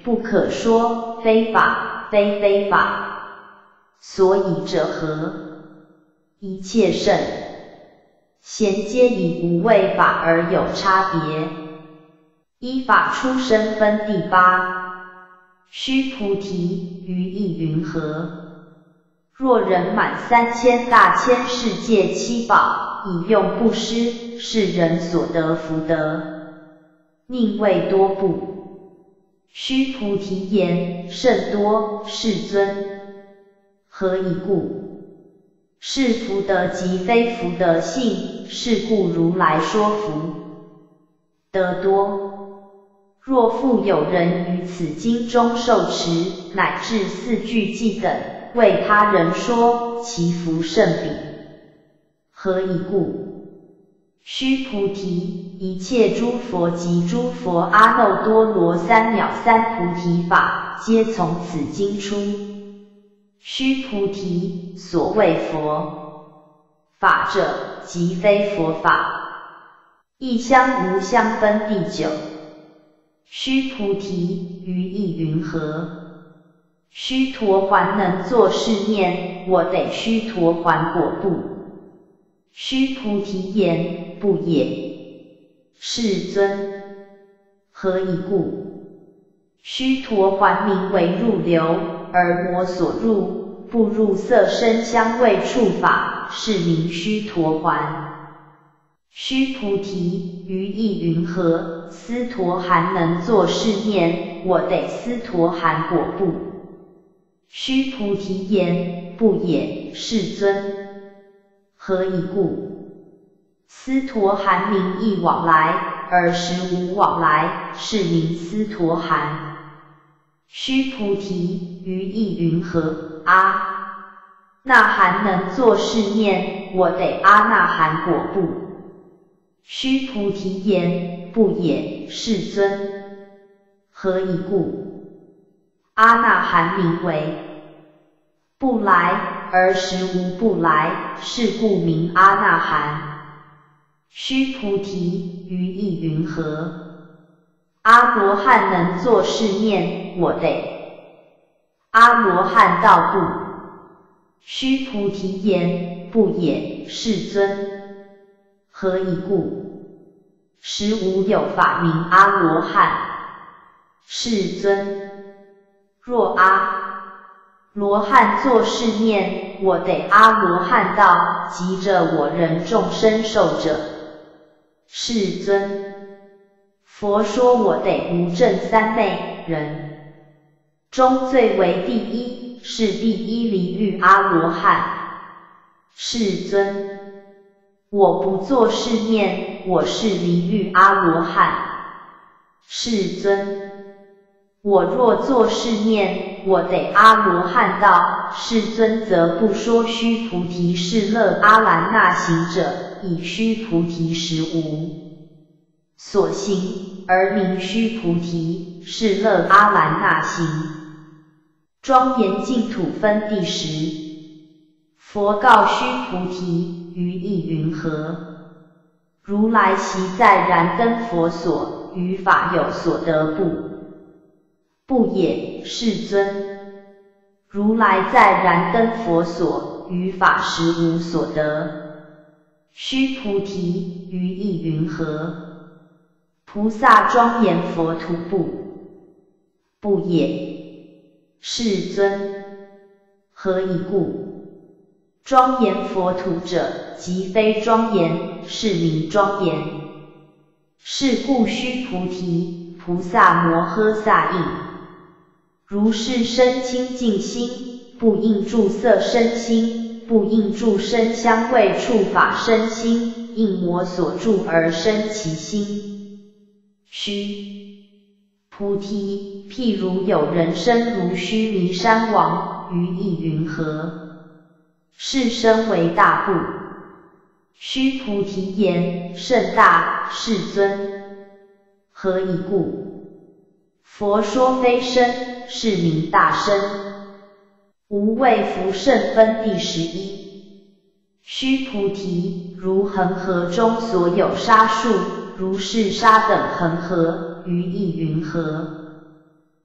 不可说，非法，非非法。所以者何？一切圣贤皆以无为法而有差别。依法出生分第八。须菩提，于意云何？若人满三千大千世界七宝，以用布施，是人所得福德，宁为多不？须菩提言：甚多，世尊。何以故？是福德即非福德性，是故如来说福德多。若复有人于此经中受持，乃至四句偈等，为他人说，其福甚彼。何以故？须菩提，一切诸佛及诸佛阿耨多罗三藐三菩提法，皆从此经出。须菩提，所谓佛法者，即非佛法。异香无香分第九。须菩提，于意云何？须陀洹能作是念：我得须陀洹果不？须菩提言：不也，世尊。何以故？须陀洹名为入流，而魔所入，不入色声香味触法，是名须陀洹。须菩提，于意云何？斯陀含能作是念：我得斯陀含果不？须菩提言：不也，世尊。何以故？斯陀含名亦往来，而实无往来，是名斯陀含。须菩提，于意云何？阿那含能作是念：我得阿那含果不？须菩提言：不也，世尊。何以故？阿那含名为不来，而实无不来，是故名阿那含。须菩提，于意云何？阿罗汉能作是念：我得阿罗汉道不？须菩提言：不也，世尊。何以故？实无有法名阿罗汉。世尊。若阿罗汉作是念：我得阿罗汉道，即着我人众生受者。世尊。佛说我得无证三昧人中最为第一，是第一离欲阿罗汉。世尊。我不作是念：我是离欲阿罗汉。世尊。我若作是念：我得阿罗汉道，世尊则不说须菩提是乐阿兰那行者，以须菩提实无所行，而名须菩提是乐阿兰那行。庄严净土分第十。佛告须菩提：于意云何？如来昔在燃灯佛所，于法有所得不？不也，世尊。如来在燃灯佛所，于法实无所得。须菩提，于意云何？菩萨庄严佛土不？不也，世尊。何以故？庄严佛土者，即非庄严，是名庄严。是故须菩提，菩萨摩诃萨应如是生清净心，不应住色身心，不应住声香味触法身心，应魔所住而生其心。须菩提，譬如有人身如须弥山王，于意云何？是身为大不？须菩提言：甚大，世尊。何以故？佛说非身，是名大身。无畏福胜分第十一。须菩提，如恒河中所有沙数，如是沙等恒河，于意云何？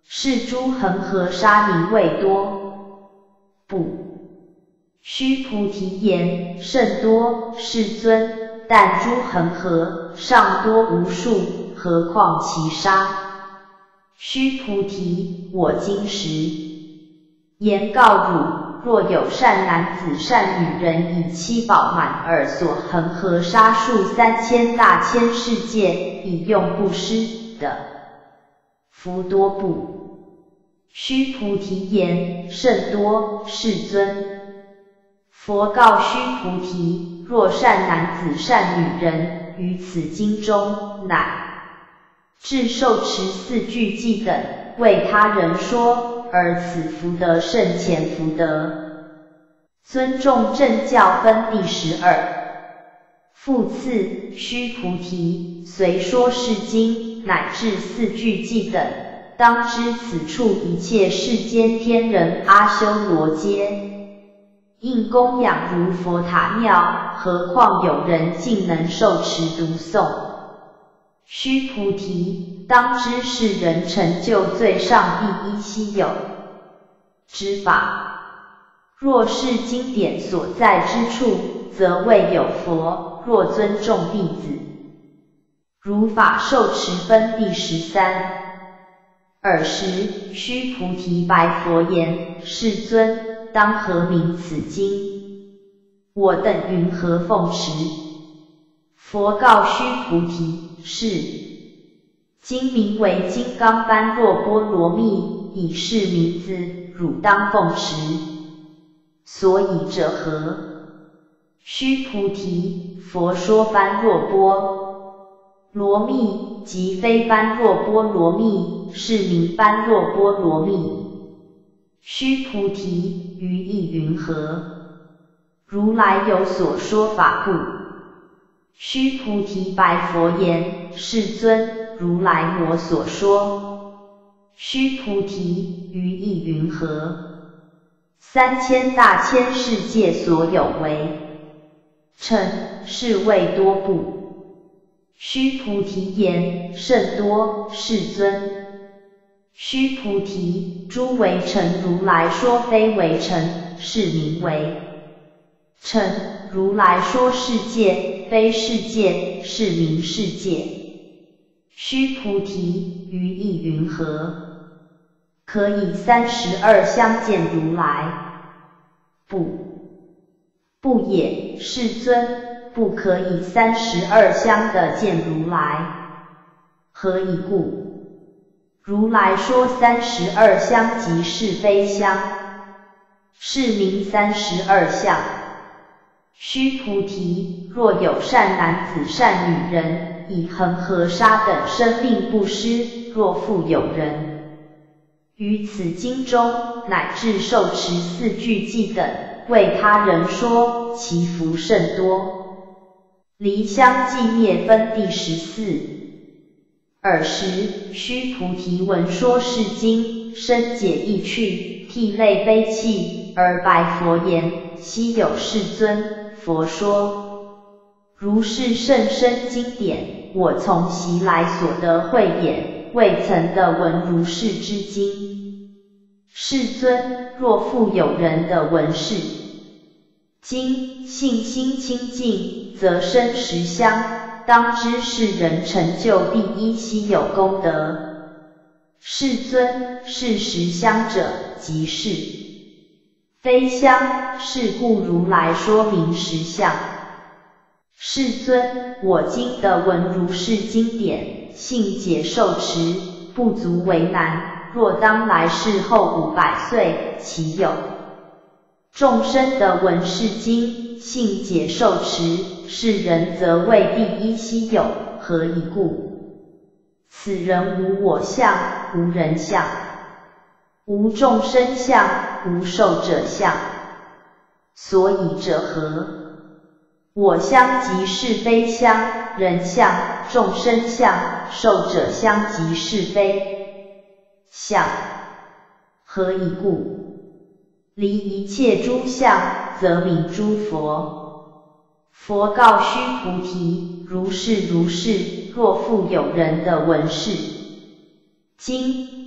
是诸恒河沙名未多。不。须菩提言：甚多，世尊，但诸恒河尚多无数，何况其沙？须菩提，我今时言告汝，若有善男子善女人以七宝满耳所恒河沙数三千大千世界，以用布施的，福多不？须菩提言：甚多，世尊。佛告须菩提：若善男子善女人于此经中，乃至受持四句偈等，为他人说，而此福德胜前福德。尊重正教分第十二。复次，须菩提，虽说是经，乃至四句偈等，当知此处一切世间天人阿修罗皆应供养如佛塔庙，何况有人竟能受持读诵？须菩提，当知是人成就最上第一稀有之法。若是经典所在之处，则未有佛。若尊重弟子，如法受持分第十三。尔时，须菩提白佛言：世尊，当何名此经？我等云何奉持？佛告须菩提：是经名为金刚般若波罗蜜，以是名字，汝当奉持。所以者何？须菩提，佛说般若波罗蜜，即非般若波罗蜜，是名般若波罗蜜。须菩提，于意云何？如来有所说法故。须菩提白佛言：世尊，如来我所说。须菩提，于意云何？三千大千世界所有为称，是谓多不？须菩提言：甚多，世尊。须菩提，诸为尘如来说非为尘，是名为尘。如来说世界，非世界，是名世界。须菩提，于意云何？可以三十二相见如来？不，不也，世尊，不可以三十二相的见如来。何以故？如来说三十二相即是非相，是名三十二相。须菩提，若有善男子善女人，以恒河沙等生命布施，若复有人于此经中，乃至受持四句偈等，为他人说，其福甚多。离相寂灭分第十四。尔时，须菩提闻说是经，深解意趣，涕泪悲泣，而白佛言：昔有世尊，佛说如是甚深经典，我从昔来所得慧眼，未曾得闻如是之经。世尊，若复有人得闻是经，信心清净，则生实相。当知是人成就第一稀有功德。世尊，是实相者，即是非相，是故如来说明实相。世尊，我今得闻如是经典，信解受持，不足为难。若当来世后五百岁，其有众生得闻是经，信解受持，是人则为第一稀有。何以故？此人无我相，无人相，无众生相，无寿者相。所以者何？我相即是非相，人相、众生相、寿者相即是非相。何以故？离一切诸相，则名诸佛。佛告须菩提：如是如是，若复有人得闻是经，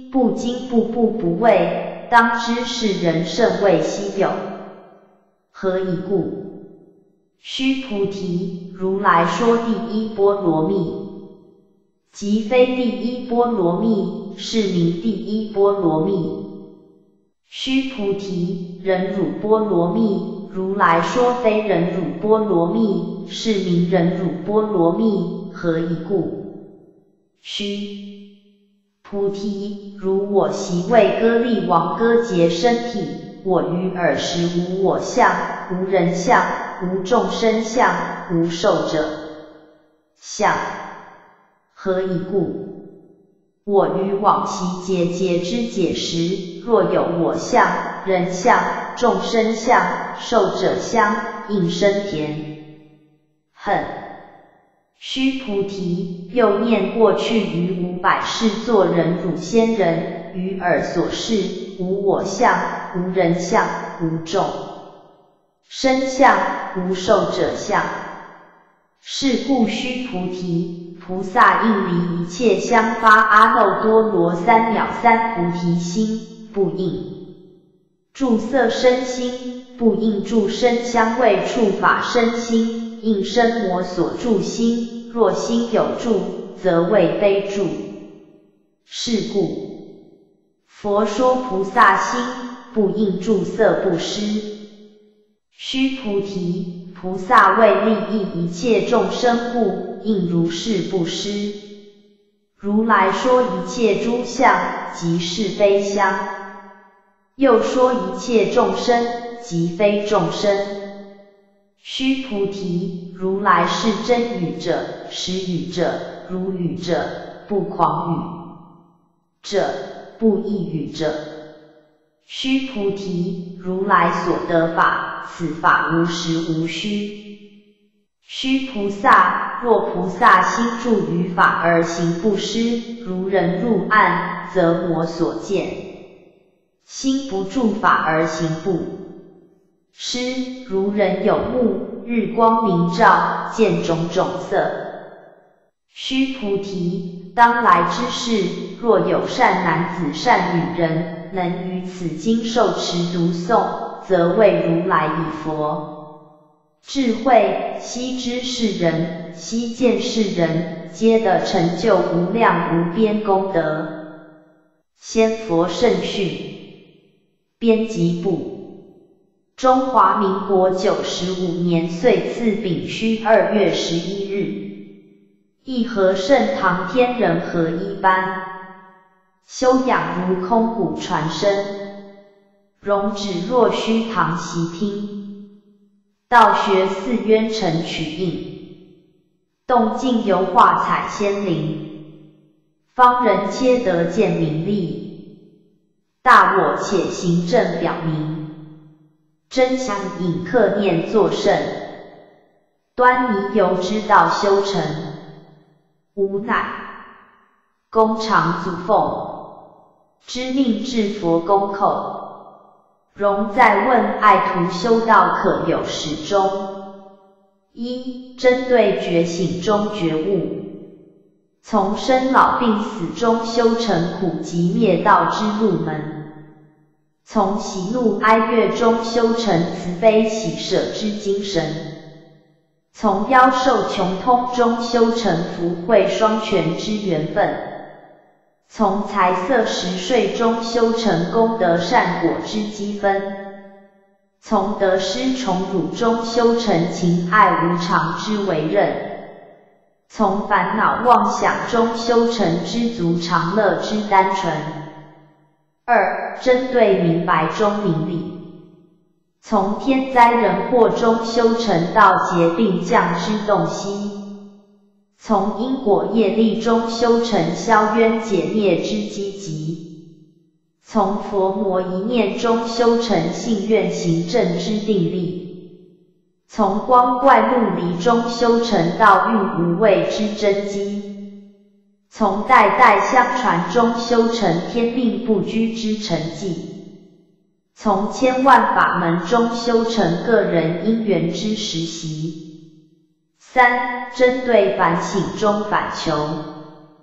不惊不怖不畏，当知是人甚为稀有。何以故？须菩提，如来说第一波罗蜜，即非第一波罗蜜，是名第一波罗蜜。须菩提，忍辱波罗蜜，如来说非忍辱波罗蜜，是名忍辱波罗蜜。何以故？须菩提，如我昔为歌利王割截身体，我于尔时无我相，无人相，无众生相，无寿者相。何以故？我于往昔节节之解时，若有我相、人相、众生相、寿者相，应生田恨。须菩提，又念过去于五百世作忍辱仙人，于尔所示，无我相，无人相，无众生相，无寿者相。是故须菩提，菩萨应离一切相发阿耨多罗三藐三菩提心，不应住色身心，不应住声香味触法身心，应身魔所住心，若心有住，则谓非住。是故佛说菩萨心，不应住色不施。须菩提，菩萨为利益一切众生故，应如是不施。如来说一切诸相，即是非相；又说一切众生，即非众生。须菩提，如来是真语者，实语者，如语者，不诳语者，不异语者。须菩提，如来所得法，此法无实无虚。须菩萨，若菩萨心住于法而行不施，如人入暗，则魔所见；心不住法而行不施，如人有目，日光明照，见种种色。须菩提，当来之世，若有善男子善女人，能于此经受持读诵，则谓如来已佛。智慧，悉知是人，悉见是人，皆得成就无量无边功德。先佛圣训。编辑部。中华民国九十五年岁次丙戌二月十一日。一和盛唐天人合一班，修养如空谷传声，容止若虚堂习听，道学寺渊成曲应，动静油画彩仙灵，方人皆得见名利，大我且行正表明，真相引客念作圣，端倪由之道修成。无乃弓长足凤，知命至佛宫口。容再问爱徒修道可有始终？一、针对觉醒中觉悟，从生老病死中修成苦集灭道之路门，从喜怒哀乐中修成慈悲喜舍之精神，从夭寿穷通中修成福慧双全之缘分，从财色食睡中修成功德善果之积分，从得失宠辱中修成情爱无常之为刃，从烦恼妄想中修成知足常乐之单纯。二、针对明白中明理，从天灾人祸中修成道劫并降之洞悉，从因果业力中修成消冤解孽之积极，从佛魔一念中修成信愿行正之定力，从光怪陆离中修成道运无畏之真机，从代代相传中修成天命不居之成绩，从千万法门中修成个人因缘之实习。三、针对反省中反求，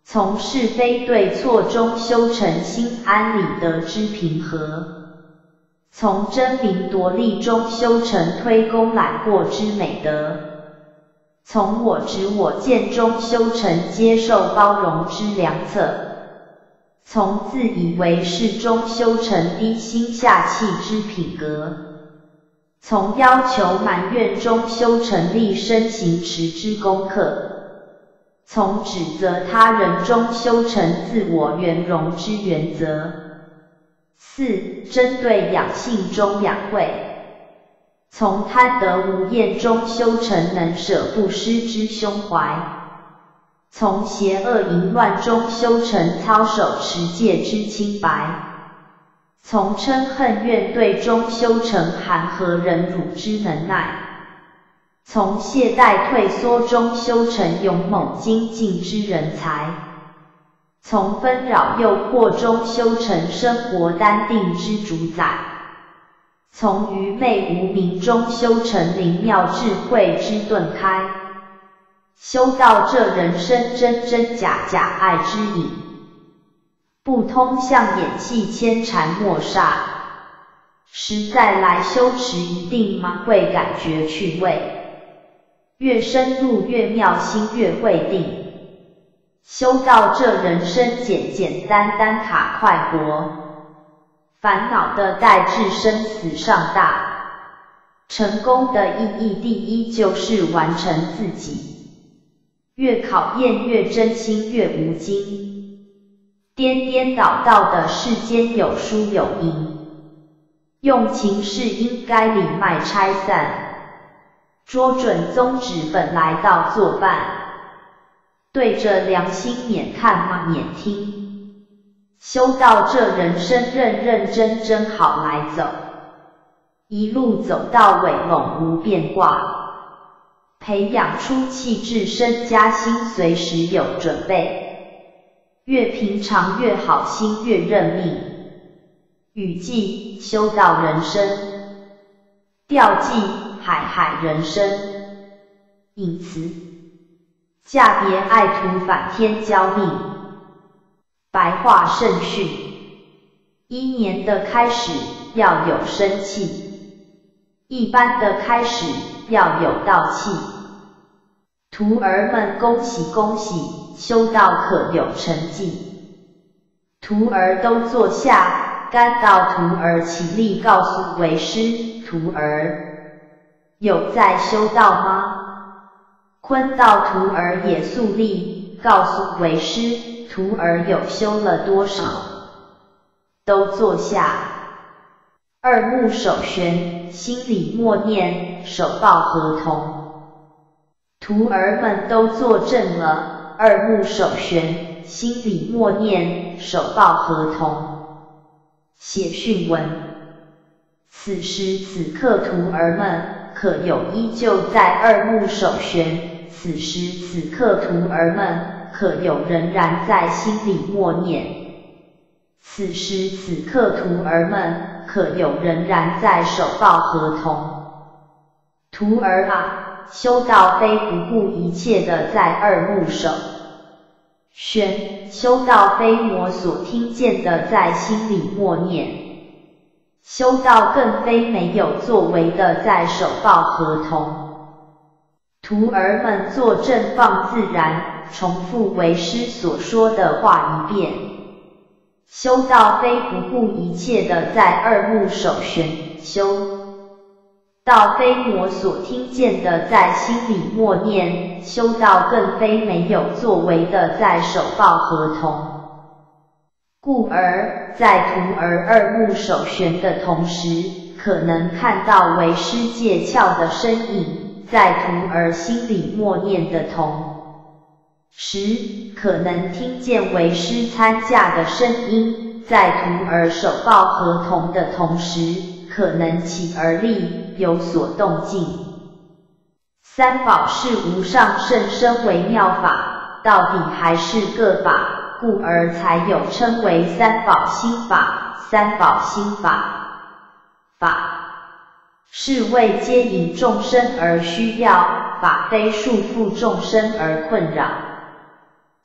从是非对错中修成心安理得之平和，从争名夺利中修成推功揽过之美德，从我执我见中修成接受包容之良策，从自以为是中修成低心下气之品格，从要求埋怨中修成立身行持之功课，从指责他人中修成自我圆融之原则。四、针对养性中养慧，从贪得无厌中修成能舍不失之胸怀，从邪恶淫乱中修成操守持戒之清白，从嗔恨怨怼中修成含和忍辱之能耐，从懈怠退缩中修成勇猛精进之人才，从纷扰诱惑中修成生活淡定之主宰，从愚昧无明中修成灵妙智慧之顿开，修到这人生真真假假爱之隐，不通向演戏牵缠莫煞，实在来修持一定吗？会感觉趣味，越深入越妙，心越会定。修到这人生简简单单卡快活，烦恼的代志生死上大，成功的意义第一就是完成自己，越考验越真心越无惊，颠颠倒倒的世间有输有赢，用情是应该理脉拆散，捉准宗旨本来道作伴，对着良心免看嘛免听，修到这人生认认真真好来走，一路走到尾猛无变卦，培养出气质身家心随时有准备，越平常越好心越认命。语记修到人生，调记海海人生。引词嫁别爱徒反天骄命，白话圣训：一年的开始要有生气，一般的开始要有道气。徒儿们恭喜恭喜，修道可有成绩。徒儿都坐下，干道徒儿起立告诉为师：徒儿有在修道吗？坤道徒儿也肃立，告诉为师：徒儿有修了多少？都坐下。二目手旋，心里默念，手抱合同。徒儿们都坐正了，二目手旋，心里默念，手抱合同。写训文。此时此刻徒儿们可有依旧在二目手旋？此时此刻徒儿们可有仍然在心里默念？此时此刻徒儿们可有仍然在手抱合同？徒儿啊，修道非不顾一切的在二目手旋，修道非我所听见的在心里默念，修道更非没有作为的在手抱合同。徒儿们坐正放自然，重复为师所说的话一遍。修道非不顾一切的在二目手旋，修道非我所听见的在心里默念，修道更非没有作为的在手抱合同。故而在徒儿二目手旋的同时，可能看到为师戒窍的身影，在徒儿心里默念的同时，可能听见为师参驾的声音，在徒儿手抱合同的同时，可能起而立，有所动静。三宝是无上甚深微妙法，到底还是个法，故而才有称为三宝心法。三宝心法，法是为接引众生而需要，法非束缚众生而困扰。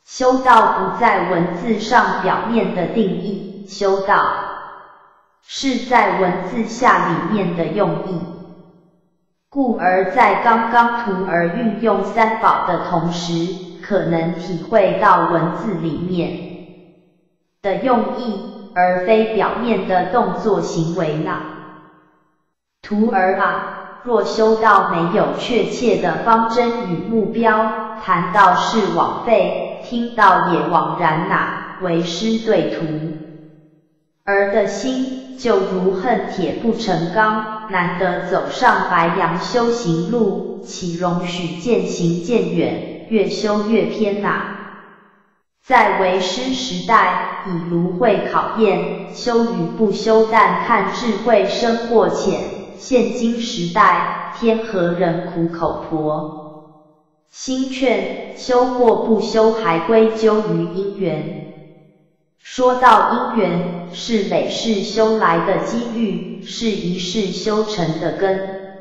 修道不在文字上表面的定义，修道是在文字下里面的用意。故而在刚刚徒儿运用三宝的同时，可能体会到文字里面的用意，而非表面的动作行为啦。徒儿啊，若修道没有确切的方针与目标，谈到是枉费，听到也枉然呐。为师对徒儿的心，就如恨铁不成钢，难得走上白杨修行路，岂容许渐行渐远，越修越偏呐。在为师时代，以炉慧考验，修与不修，但看智慧深或浅。现今时代，天何人苦口婆心劝，修或不修，还归咎于因缘。说到因缘，是累世修来的机遇，是一世修成的根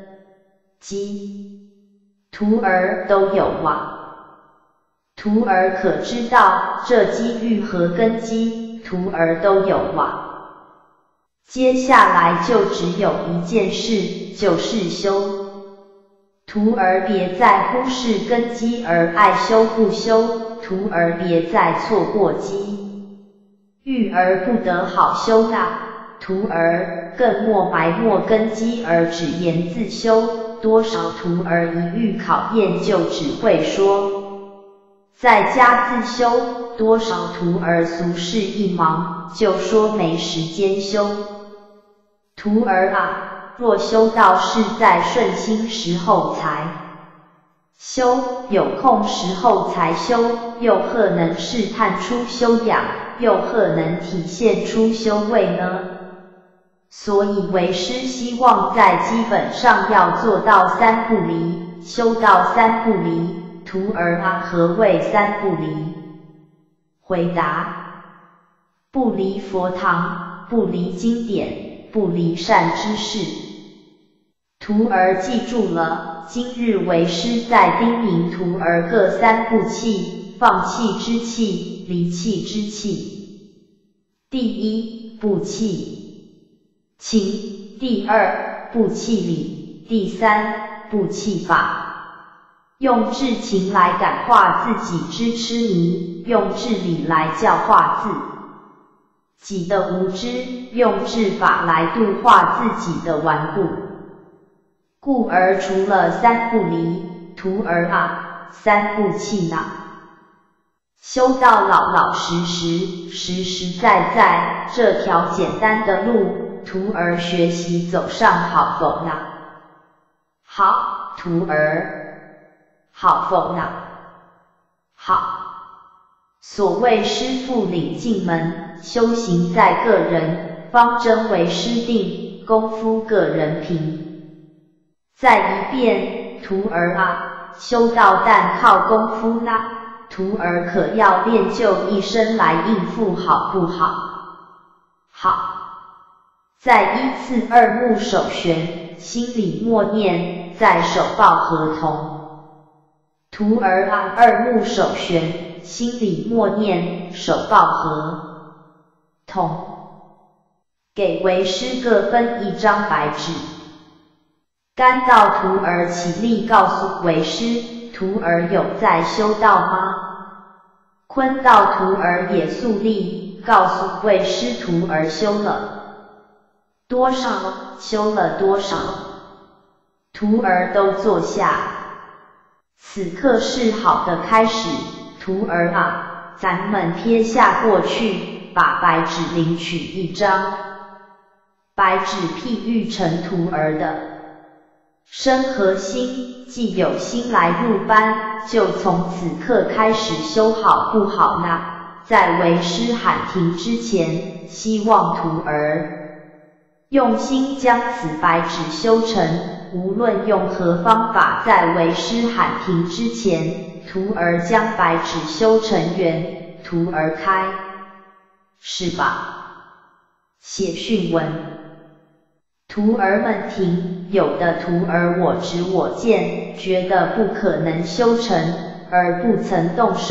基。徒儿都有啊，徒儿可知道这机遇和根基，徒儿都有啊。接下来就只有一件事，就是修。徒儿别再忽视根基而爱修不修，徒儿别再错过机遇而不得好修啦。徒儿更莫埋没根基而只言自修，多少徒儿一遇考验就只会说在家自修，多少徒儿俗事一忙就说没时间修。徒儿啊，若修道是在顺心时候才修，有空时候才修，又何能试探出修养，又何能体现出修为呢？所以为师希望在基本上要做到三不离，修到三不离。徒儿啊，何谓三不离？回答：不离佛堂，不离经典，不离善知识。徒儿记住了，今日为师在叮咛徒儿各三不弃：放弃之气，离弃之气。第一，不弃情；第二，不弃理；第三，不弃法。用智情来感化自己之痴迷，用智理来教化自己的无知，用智法来度化自己的顽固。故而除了三不离，徒儿啊，三不弃呐。修到老老实实，实实在在，这条简单的路，徒儿学习走上好否呢？好，徒儿。好否呢？好。所谓师父领进门，修行在个人，方针为师定，功夫个人凭。再一遍，徒儿啊，修道但靠功夫啦，徒儿可要练就一身来应付，好不好？好。再依次二目手旋，心里默念，再手抱合同。徒儿啊，二目手旋，心里默念，手抱合同。给为师各分一张白纸。干道徒儿起立告诉为师，徒儿有在修道吗？坤道徒儿也肃立，告诉为师，徒儿修了多少？修了多少？徒儿都坐下。此刻是好的开始，徒儿啊，咱们撇下过去，把白纸领取一张。白纸譬喻成徒儿的身和心，既有心来入班，就从此刻开始修好不好呢？在为师喊停之前，希望徒儿用心将此白纸修成。无论用何方法，在为师喊停之前，徒儿将白纸修成圆，徒儿开始吧。写训文，徒儿们听，有的徒儿我执我见，觉得不可能修成，而不曾动手，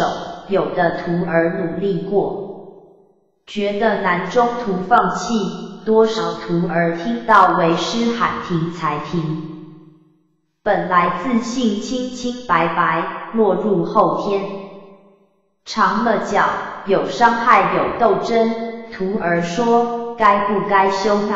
有的徒儿努力过，觉得难，中途放弃，多少徒儿听到为师喊停才停。本来自信清清白白，落入后天。长了脚，有伤害有斗争，徒儿说该不该修呢？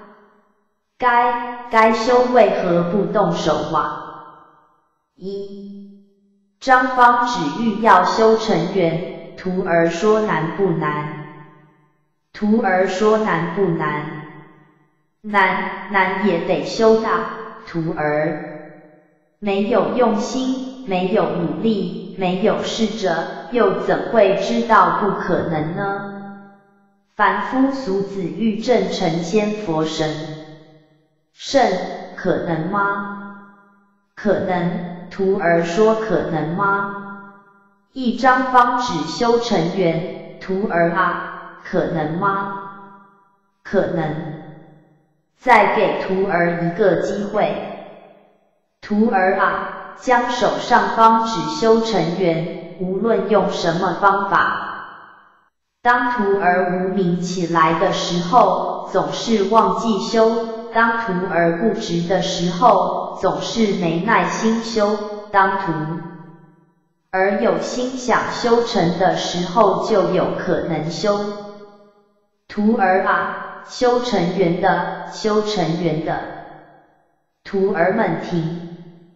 该，该修，为何不动手啊？一，张方只欲要修成圆，徒儿说难不难？徒儿说难不难？难，难也得修的，徒儿。没有用心，没有努力，没有试着，又怎会知道不可能呢？凡夫俗子欲证成仙佛神，圣可能吗？可能，徒儿说可能吗？一张方纸修成圆，徒儿啊，可能吗？可能。再给徒儿一个机会。徒儿啊，将手上方纸修成圆，无论用什么方法。当徒儿无明起来的时候，总是忘记修；当徒儿固执的时候，总是没耐心修；当徒儿有心想修成的时候，就有可能修。徒儿啊，修成圆的，修成圆的。徒儿们听。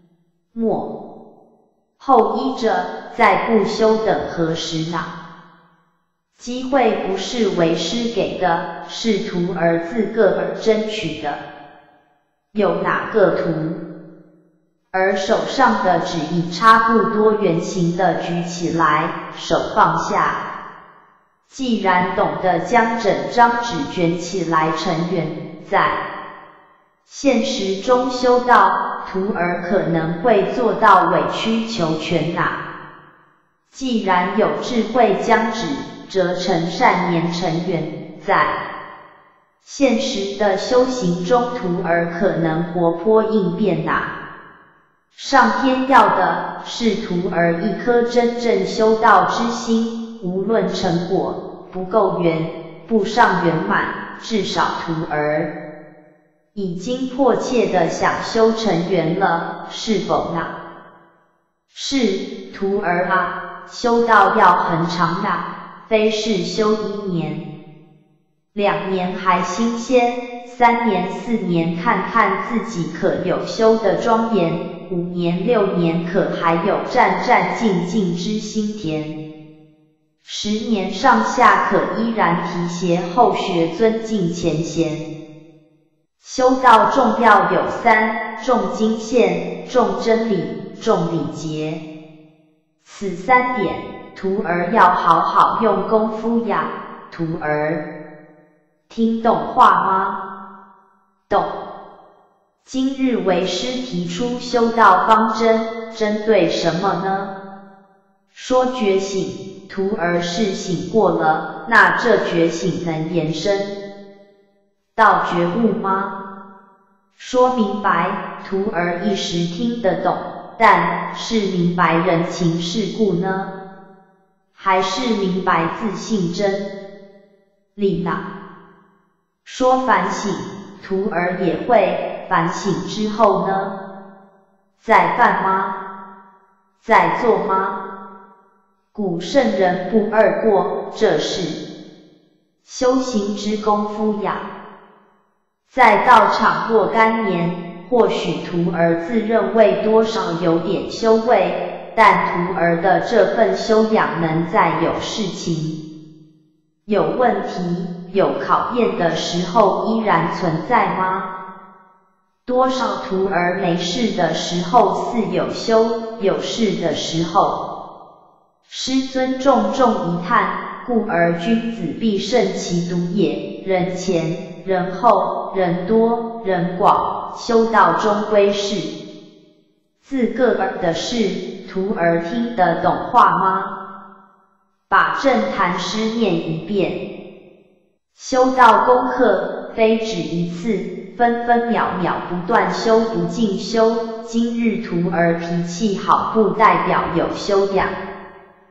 末后依着，再不修等何时呢？机会不是为师给的，是徒儿自个儿争取的。有哪个徒儿手上的纸已差不多圆形的举起来，手放下？既然懂得将整张纸卷起来成圆，在现实中修道，徒儿可能会做到委曲求全哪。既然有智慧将纸折成扇粘成圆，在现实的修行中，徒儿可能活泼应变哪。上天要的是徒儿一颗真正修道之心，无论成果不够圆，不上圆满，至少徒儿已经迫切地想修成圆了，是否呢？是，徒儿啊，修道要很长的，非是修一年、两年还新鲜，三年、四年看看自己可有修的庄严，五年、六年可还有战战兢兢之心田，十年上下可依然提携后学，尊敬前贤。修道重要有三：重经线、重真理、重礼节。此三点，徒儿要好好用功夫呀。徒儿听懂话吗？懂。今日为师提出修道方针，针对什么呢？说觉醒，徒儿是醒过了，那这觉醒能延伸到觉悟吗？说明白，徒儿一时听得懂，但是明白人情世故呢？还是明白自性真理呢？说反省，徒儿也会，反省之后呢？再犯吗？再做吗？古圣人不二过，这是修行之功夫呀。在道场若干年，或许徒儿自认为多少有点修为，但徒儿的这份修养能在有事情、有问题、有考验的时候依然存在吗？多少徒儿没事的时候似有修，有事的时候师尊重重一叹，故而君子必慎其独也。人前人后，人多人广，修道终归是自个儿的事，徒儿听得懂话吗？把正坛诗念一遍。修道功课非止一次，分分秒秒不断修，不进修。今日徒儿脾气好，不代表有修养。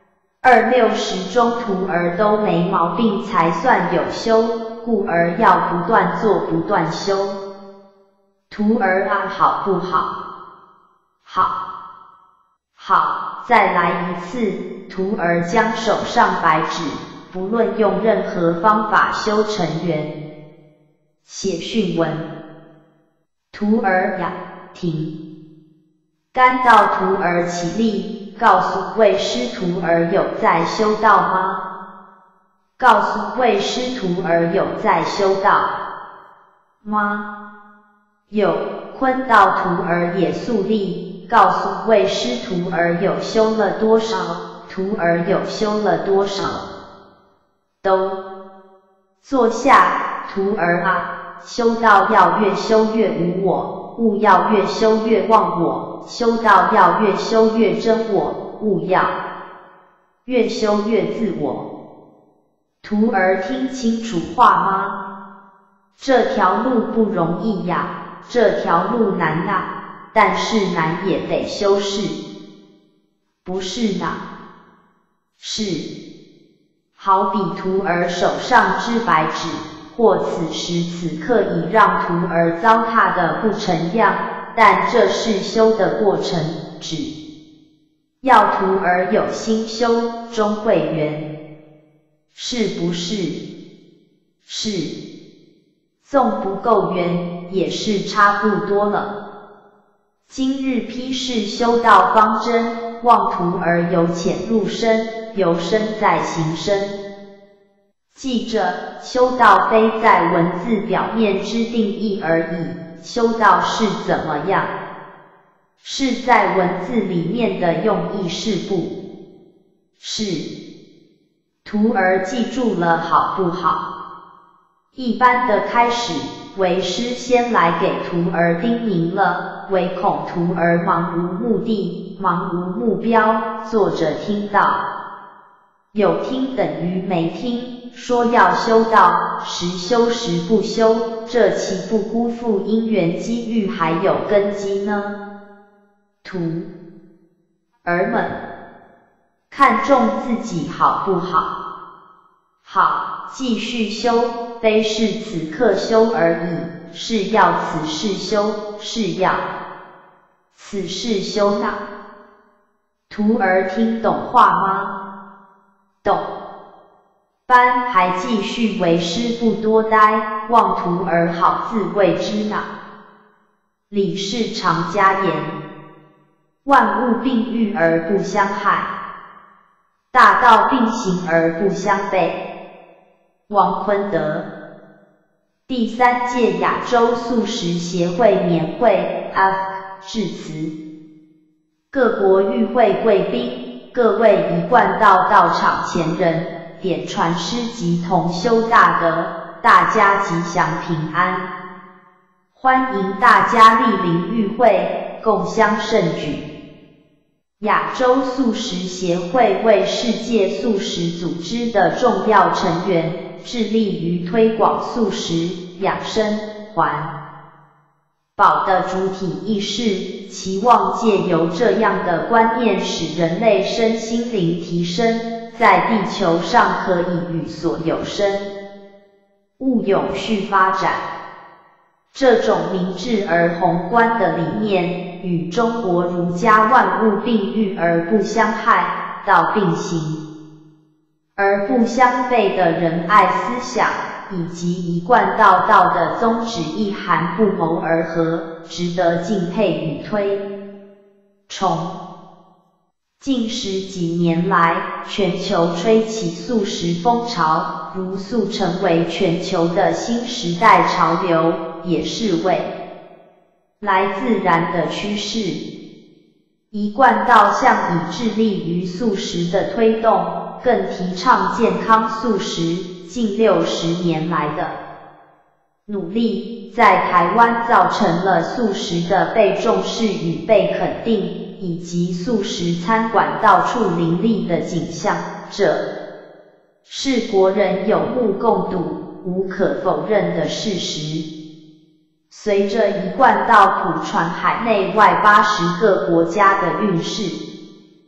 二六十中徒儿都没毛病才算有修，故而要不断做不断修。徒儿啊，好不好？好，好，再来一次。徒儿将手上白纸，不论用任何方法修成圆。写训文。徒儿呀，停！干道徒儿起立，告诉为师徒儿有在修道吗？告诉为师徒儿有在修道吗？有。坤道徒儿也肃立，告诉为师徒儿有修了多少？徒儿有修了多少？都坐下。徒儿啊，修道要越修越无我，悟要越修越忘我，修道要越修越真我，悟要越修越自我。徒儿听清楚话吗？这条路不容易呀。这条路难啊，但是难也得修饰，不是呢？是。好比徒儿手上支白纸，或此时此刻已让徒儿糟蹋的不成样，但这是修的过程，只要徒儿有心修，终会圆，是不是？是。纵不够圆，也是差不多了。今日批示修道方针，望徒儿由浅入深，由深再行深。记着，修道非在文字表面之定义而已，修道是怎么样？是在文字里面的用意，是不是？徒儿记住了好不好？一般的开始，为师先来给徒儿叮咛了，唯恐徒儿茫无目的，茫无目标，坐着听到。有听等于没听，说要修道，时修时不修，这岂不辜负因缘机遇还有根基呢？徒儿们，看重自己好不好？好，继续修，非是此刻修而已，是要此事修，是要此事修呐。徒儿听懂话吗？懂。班还继续为师不多待，望徒儿好自谓之呐。李氏常家言：万物并育而不相害，大道并行而不相悖。王坤德。第三届亚洲素食协会年会 F 致辞。各国与会贵宾，各位一贯道道场前人，点传师及同修大德，大家吉祥平安。欢迎大家莅临与会，共襄盛举。亚洲素食协会为世界素食组织的重要成员，致力于推广素食、养生、环保的主体意识，期望借由这样的观念使人类身心灵提升，在地球上可以与所有生物永续发展。这种明智而宏观的理念，与中国儒家万物并育而不相害，道并行而不相悖的仁爱思想，以及一贯道道的宗旨意涵不谋而合，值得敬佩与推崇。近十几年来，全球吹起素食风潮，如素成为全球的新时代潮流，也是未来自然的趋势。一贯道向以致力于素食的推动，更提倡健康素食，近六十年来的努力，在台湾造成了素食的被重视与被肯定，以及素食餐馆到处林立的景象，这是国人有目共睹、无可否认的事实。随着一贯道普传海内外八十个国家的运势，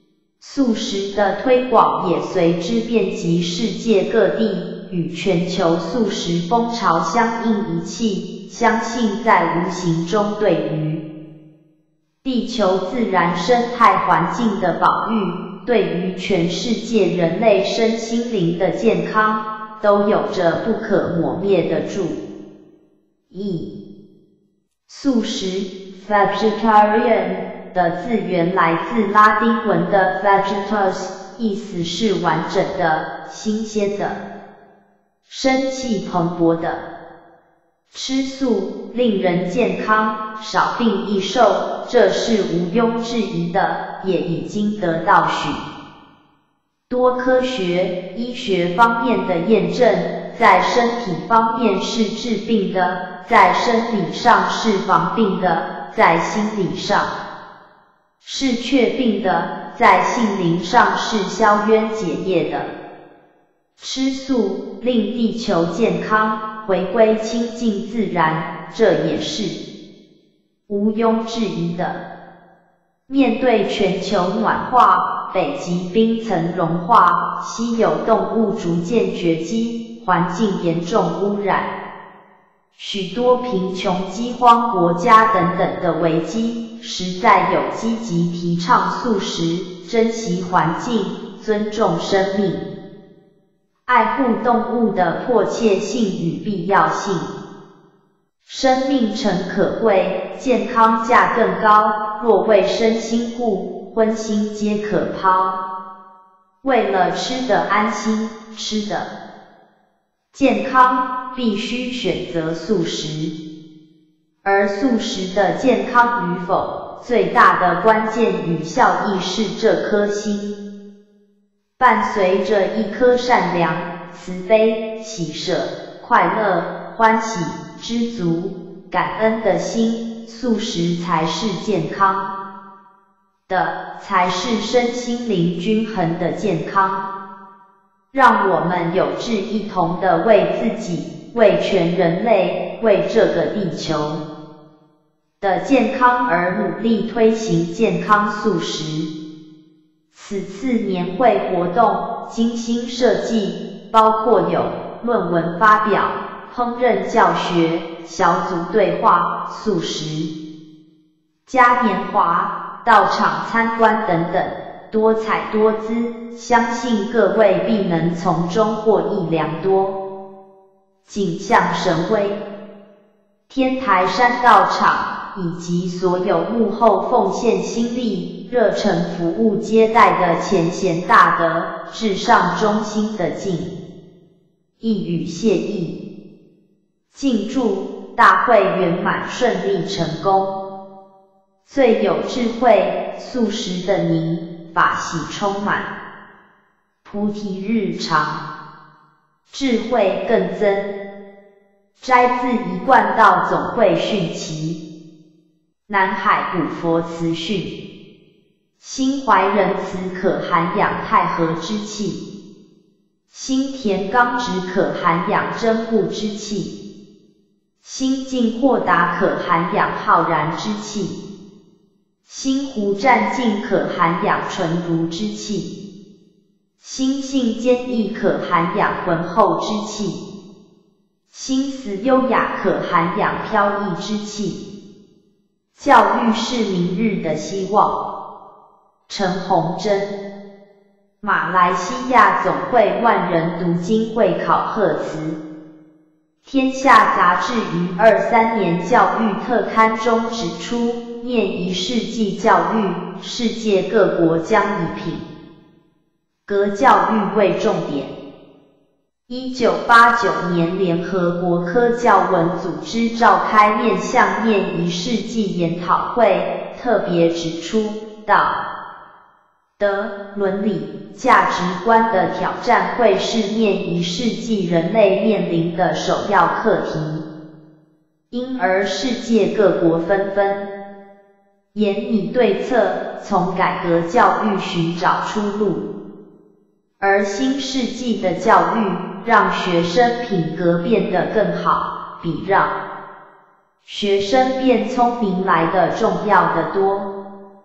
素食的推广也随之遍及世界各地，与全球素食风潮相应一气，相信在无形中对于地球自然生态环境的保育，对于全世界人类身心灵的健康，都有着不可磨灭的注意。素食 vegetarian 的字源来自拉丁文的 vegetus， 意思是完整的、新鲜的、生气蓬勃的。吃素令人健康，少病益寿，这是毋庸置疑的，也已经得到许多科学、医学方面的验证，在身体方面是治病的，在生理上是防病的，在心理上是却病的，在性灵上是消冤解业的。吃素令地球健康，回归清净自然，这也是毋庸置疑的。面对全球暖化、北极冰层融化、稀有动物逐渐绝迹、环境严重污染、许多贫穷饥荒国家等等的危机，实在有积极提倡素食、珍惜环境、尊重生命、爱护动物的迫切性与必要性。生命诚可贵，健康价更高，若为身心故，荤腥皆可抛。为了吃得安心，吃得健康，必须选择素食。而素食的健康与否，最大的关键与效益是这颗心。伴随着一颗善良、慈悲、喜舍、快乐、欢喜、知足、感恩的心，素食才是健康的，才是身心灵均衡的健康。让我们有志一同的为自己、为全人类、为这个地球的健康而努力推行健康素食。此次年会活动精心设计，包括有论文发表、烹饪教学、小组对话、素食嘉年华、到场参观等等，多彩多姿，相信各位必能从中获益良多。景象神威，天台山道场以及所有幕后奉献心力、热忱服务接待的前贤大德，致上衷心的敬意与谢意。敬祝大会圆满顺利成功。最有智慧、素食的您，法喜充满，菩提日常，智慧更增。摘自一贯道总会讯奇，南海古佛慈训，心怀仁慈可涵养太和之气，心田刚直可涵养真护之气，心静豁达可涵养浩然之气，心湖湛净可涵养纯如之气，心性坚毅可涵养浑厚之气，心思优雅可涵养飘逸之气。教育是明日的希望。陈宏珍，马来西亚总会万人读经会考贺词。天下杂志于二三年教育特刊中指出，念一世纪教育，世界各国将以品格教育为重点。一九八九年，联合国科教文组织召开面向念一世纪研讨会，特别指出道德、伦理、价值观的挑战会是念一世纪人类面临的首要课题，因而世界各国纷纷研拟对策，从改革教育寻找出路。而新世纪的教育让学生品格变得更好，比让学生变聪明来得重要得多。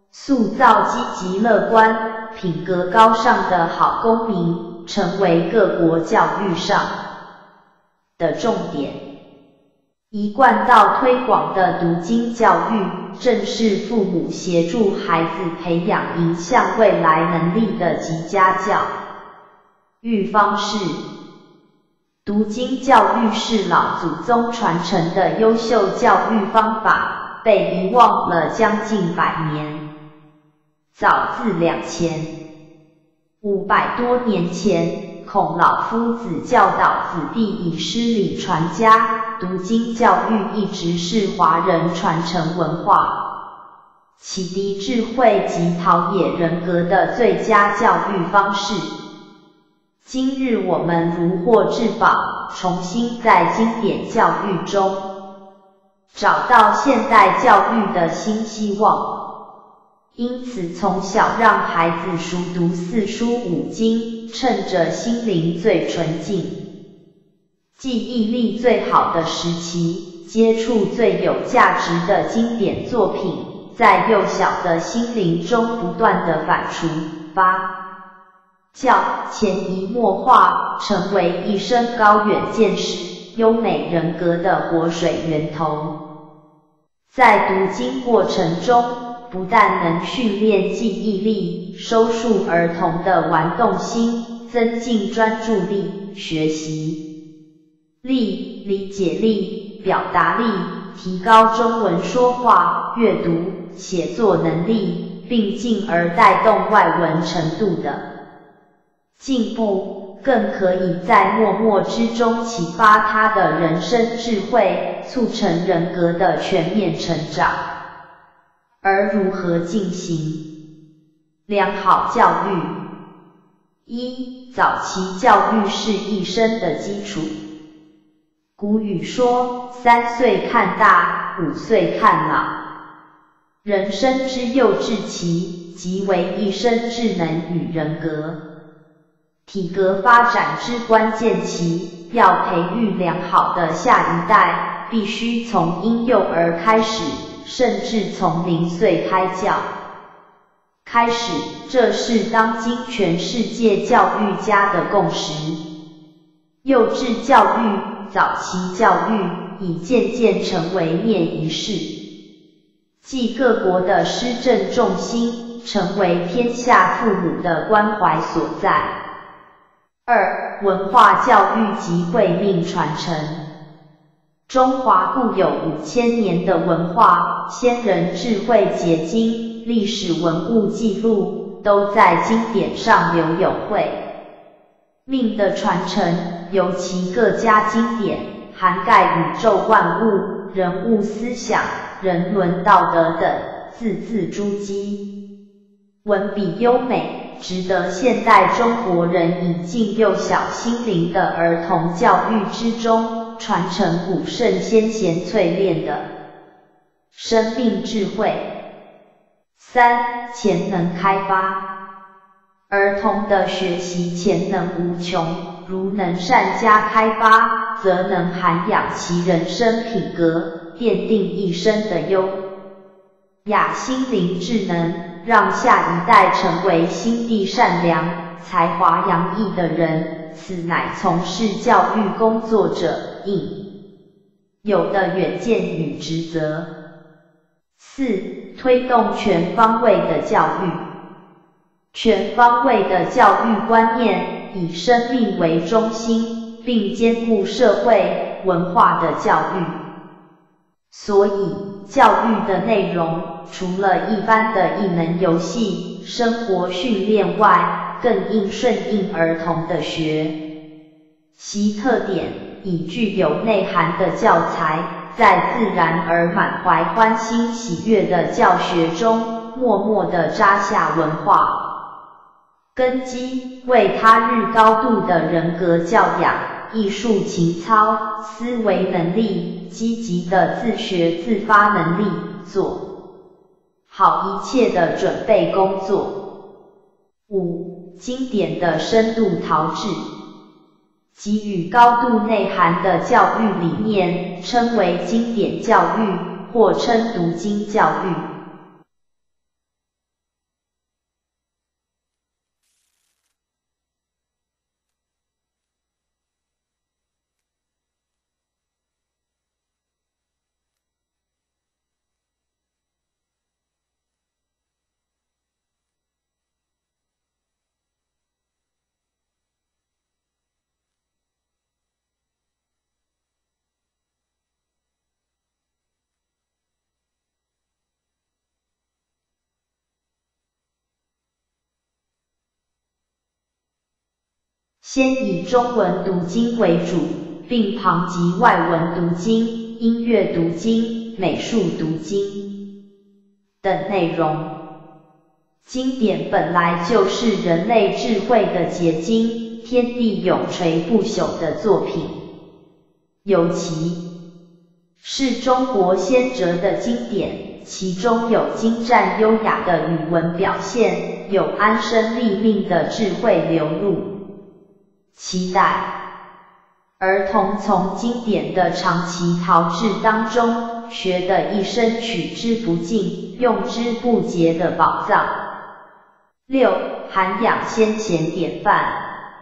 塑造积极乐观、品格高尚的好公民，成为各国教育上的重点。一贯道推广的读经教育，正是父母协助孩子培养迎向未来能力的极佳教育方式。读经教育是老祖宗传承的优秀教育方法，被遗忘了将近百年。早自两千五百多年前，孔老夫子教导子弟以诗礼传家，读经教育一直是华人传承文化、启迪智慧及陶冶人格的最佳教育方式。今日我们如获至宝，重新在经典教育中找到现代教育的新希望。因此从小让孩子熟读四书五经，趁着心灵最纯净、记忆力最好的时期，接触最有价值的经典作品，在幼小的心灵中不断地反刍发酵，潜移默化，成为一生高远见识、优美人格的活水源头。在读经过程中，不但能训练记忆力，收束儿童的玩动心，增进专注力、学习力、理解力、表达力，提高中文说话、阅读、写作能力，并进而带动外文程度的进步，更可以在默默之中启发他的人生智慧，促成人格的全面成长。而如何进行良好教育？一、早期教育是一生的基础。古语说，三岁看大，五岁看老。人生之幼稚期，即为一生智能与人格、体格发展之关键期，要培育良好的下一代，必须从婴幼儿开始，甚至从零岁开教开始，这是当今全世界教育家的共识。幼稚教育、早期教育已渐渐成为面一事，即各国的施政重心，成为天下父母的关怀所在。二、文化教育及慧命传承。中华固有五千年的文化，先人智慧结晶，历史文物记录，都在经典上留有慧命的传承，尤其各家经典，涵盖宇宙万物、人物思想、人伦道德等，字字珠玑，文笔优美，值得现代中国人引进幼小心灵的儿童教育之中，传承古圣先贤淬炼的生命智慧。三、潜能开发。儿童的学习潜能无穷，如能善加开发，则能涵养其人生品格，奠定一生的优雅心灵智能，让下一代成为心地善良、才华洋溢的人，此乃从事教育工作者应有的远见与职责。四、推动全方位的教育。全方位的教育观念，以生命为中心，并兼顾社会文化的教育。所以，教育的内容除了一般的艺能游戏、生活训练外，更应顺应儿童的学习特点，以具有内涵的教材，在自然而满怀欢欣喜悦的教学中，默默地扎下文化根基，为他日高度的人格教养、艺术情操、思维能力、积极的自学自发能力，做好一切的准备工作。五、经典的深度陶制。给予高度内涵的教育理念，称为经典教育，或称读经教育。 先以中文读经为主，并旁及外文读经、音乐读经、美术读经等内容。经典本来就是人类智慧的结晶，天地永垂不朽的作品，尤其是中国先哲的经典，其中有精湛优雅的语文表现，有安身立命的智慧流露，期待儿童从经典的长期陶制当中学得一身取之不尽、用之不竭的宝藏。六、涵养先贤典范。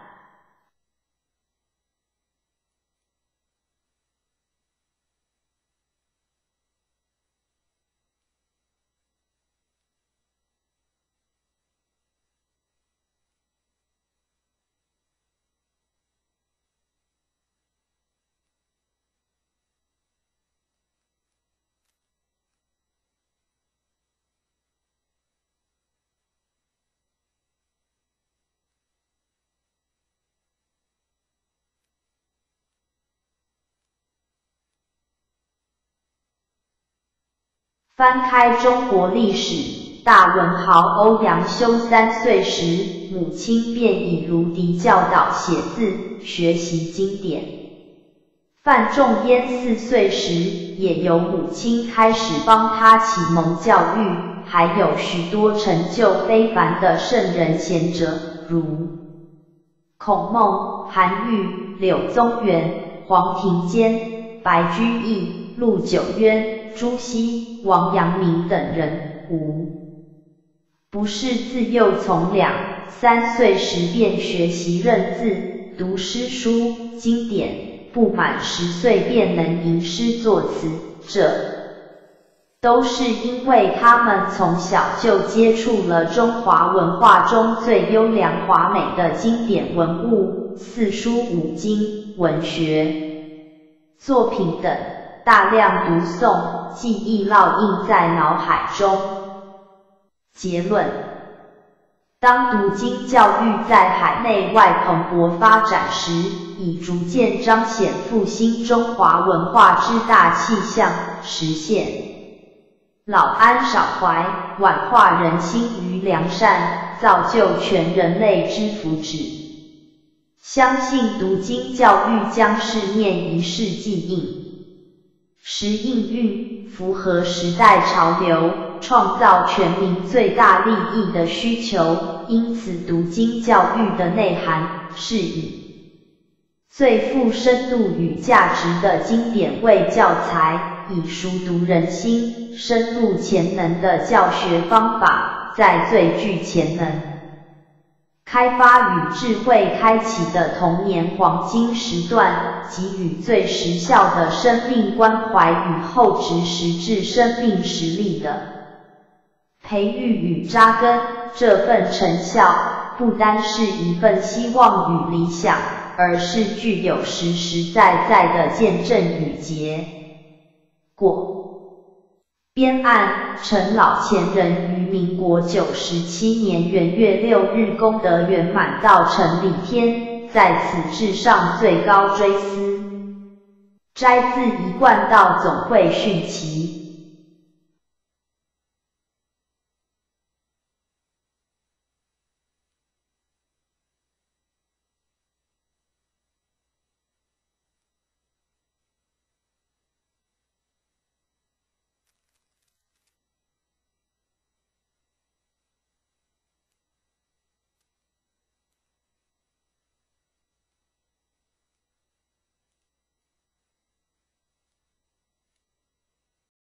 翻开中国历史，大文豪欧阳修三岁时，母亲便以卢笛教导写字、学习经典。范仲淹四岁时，也由母亲开始帮他启蒙教育，还有许多成就非凡的圣人贤哲，如孔孟、韩愈、柳宗元、黄庭坚、白居易、陆九渊、朱熹、王阳明等人，无不是自幼从两三岁时便学习认字、读诗书经典，不满十岁便能吟诗作词，这都是因为他们从小就接触了中华文化中最优良华美的经典文物，四书五经、文学作品等，大量读诵，记忆烙印在脑海中。结论：当读经教育在海内外蓬勃发展时，已逐渐彰显复兴中华文化之大气象，实现老安少怀，挽化人心于良善，造就全人类之福祉。相信读经教育将是念一世纪应时应运，符合时代潮流，创造全民最大利益的需求。因此读经教育的内涵是以最富深度与价值的经典为教材，以熟读人心、深入潜能的教学方法，在最具潜能、开发与智慧开启的童年黄金时段，给予最实效的生命关怀与厚植实质生命实力的培育与扎根。这份成效不单是一份希望与理想，而是具有实实在在的见证与结果。编案：陈老前人于民国九十七年元月六日功德圆满到成礼天，在此致上最高追思。摘自一贯道总会讯息。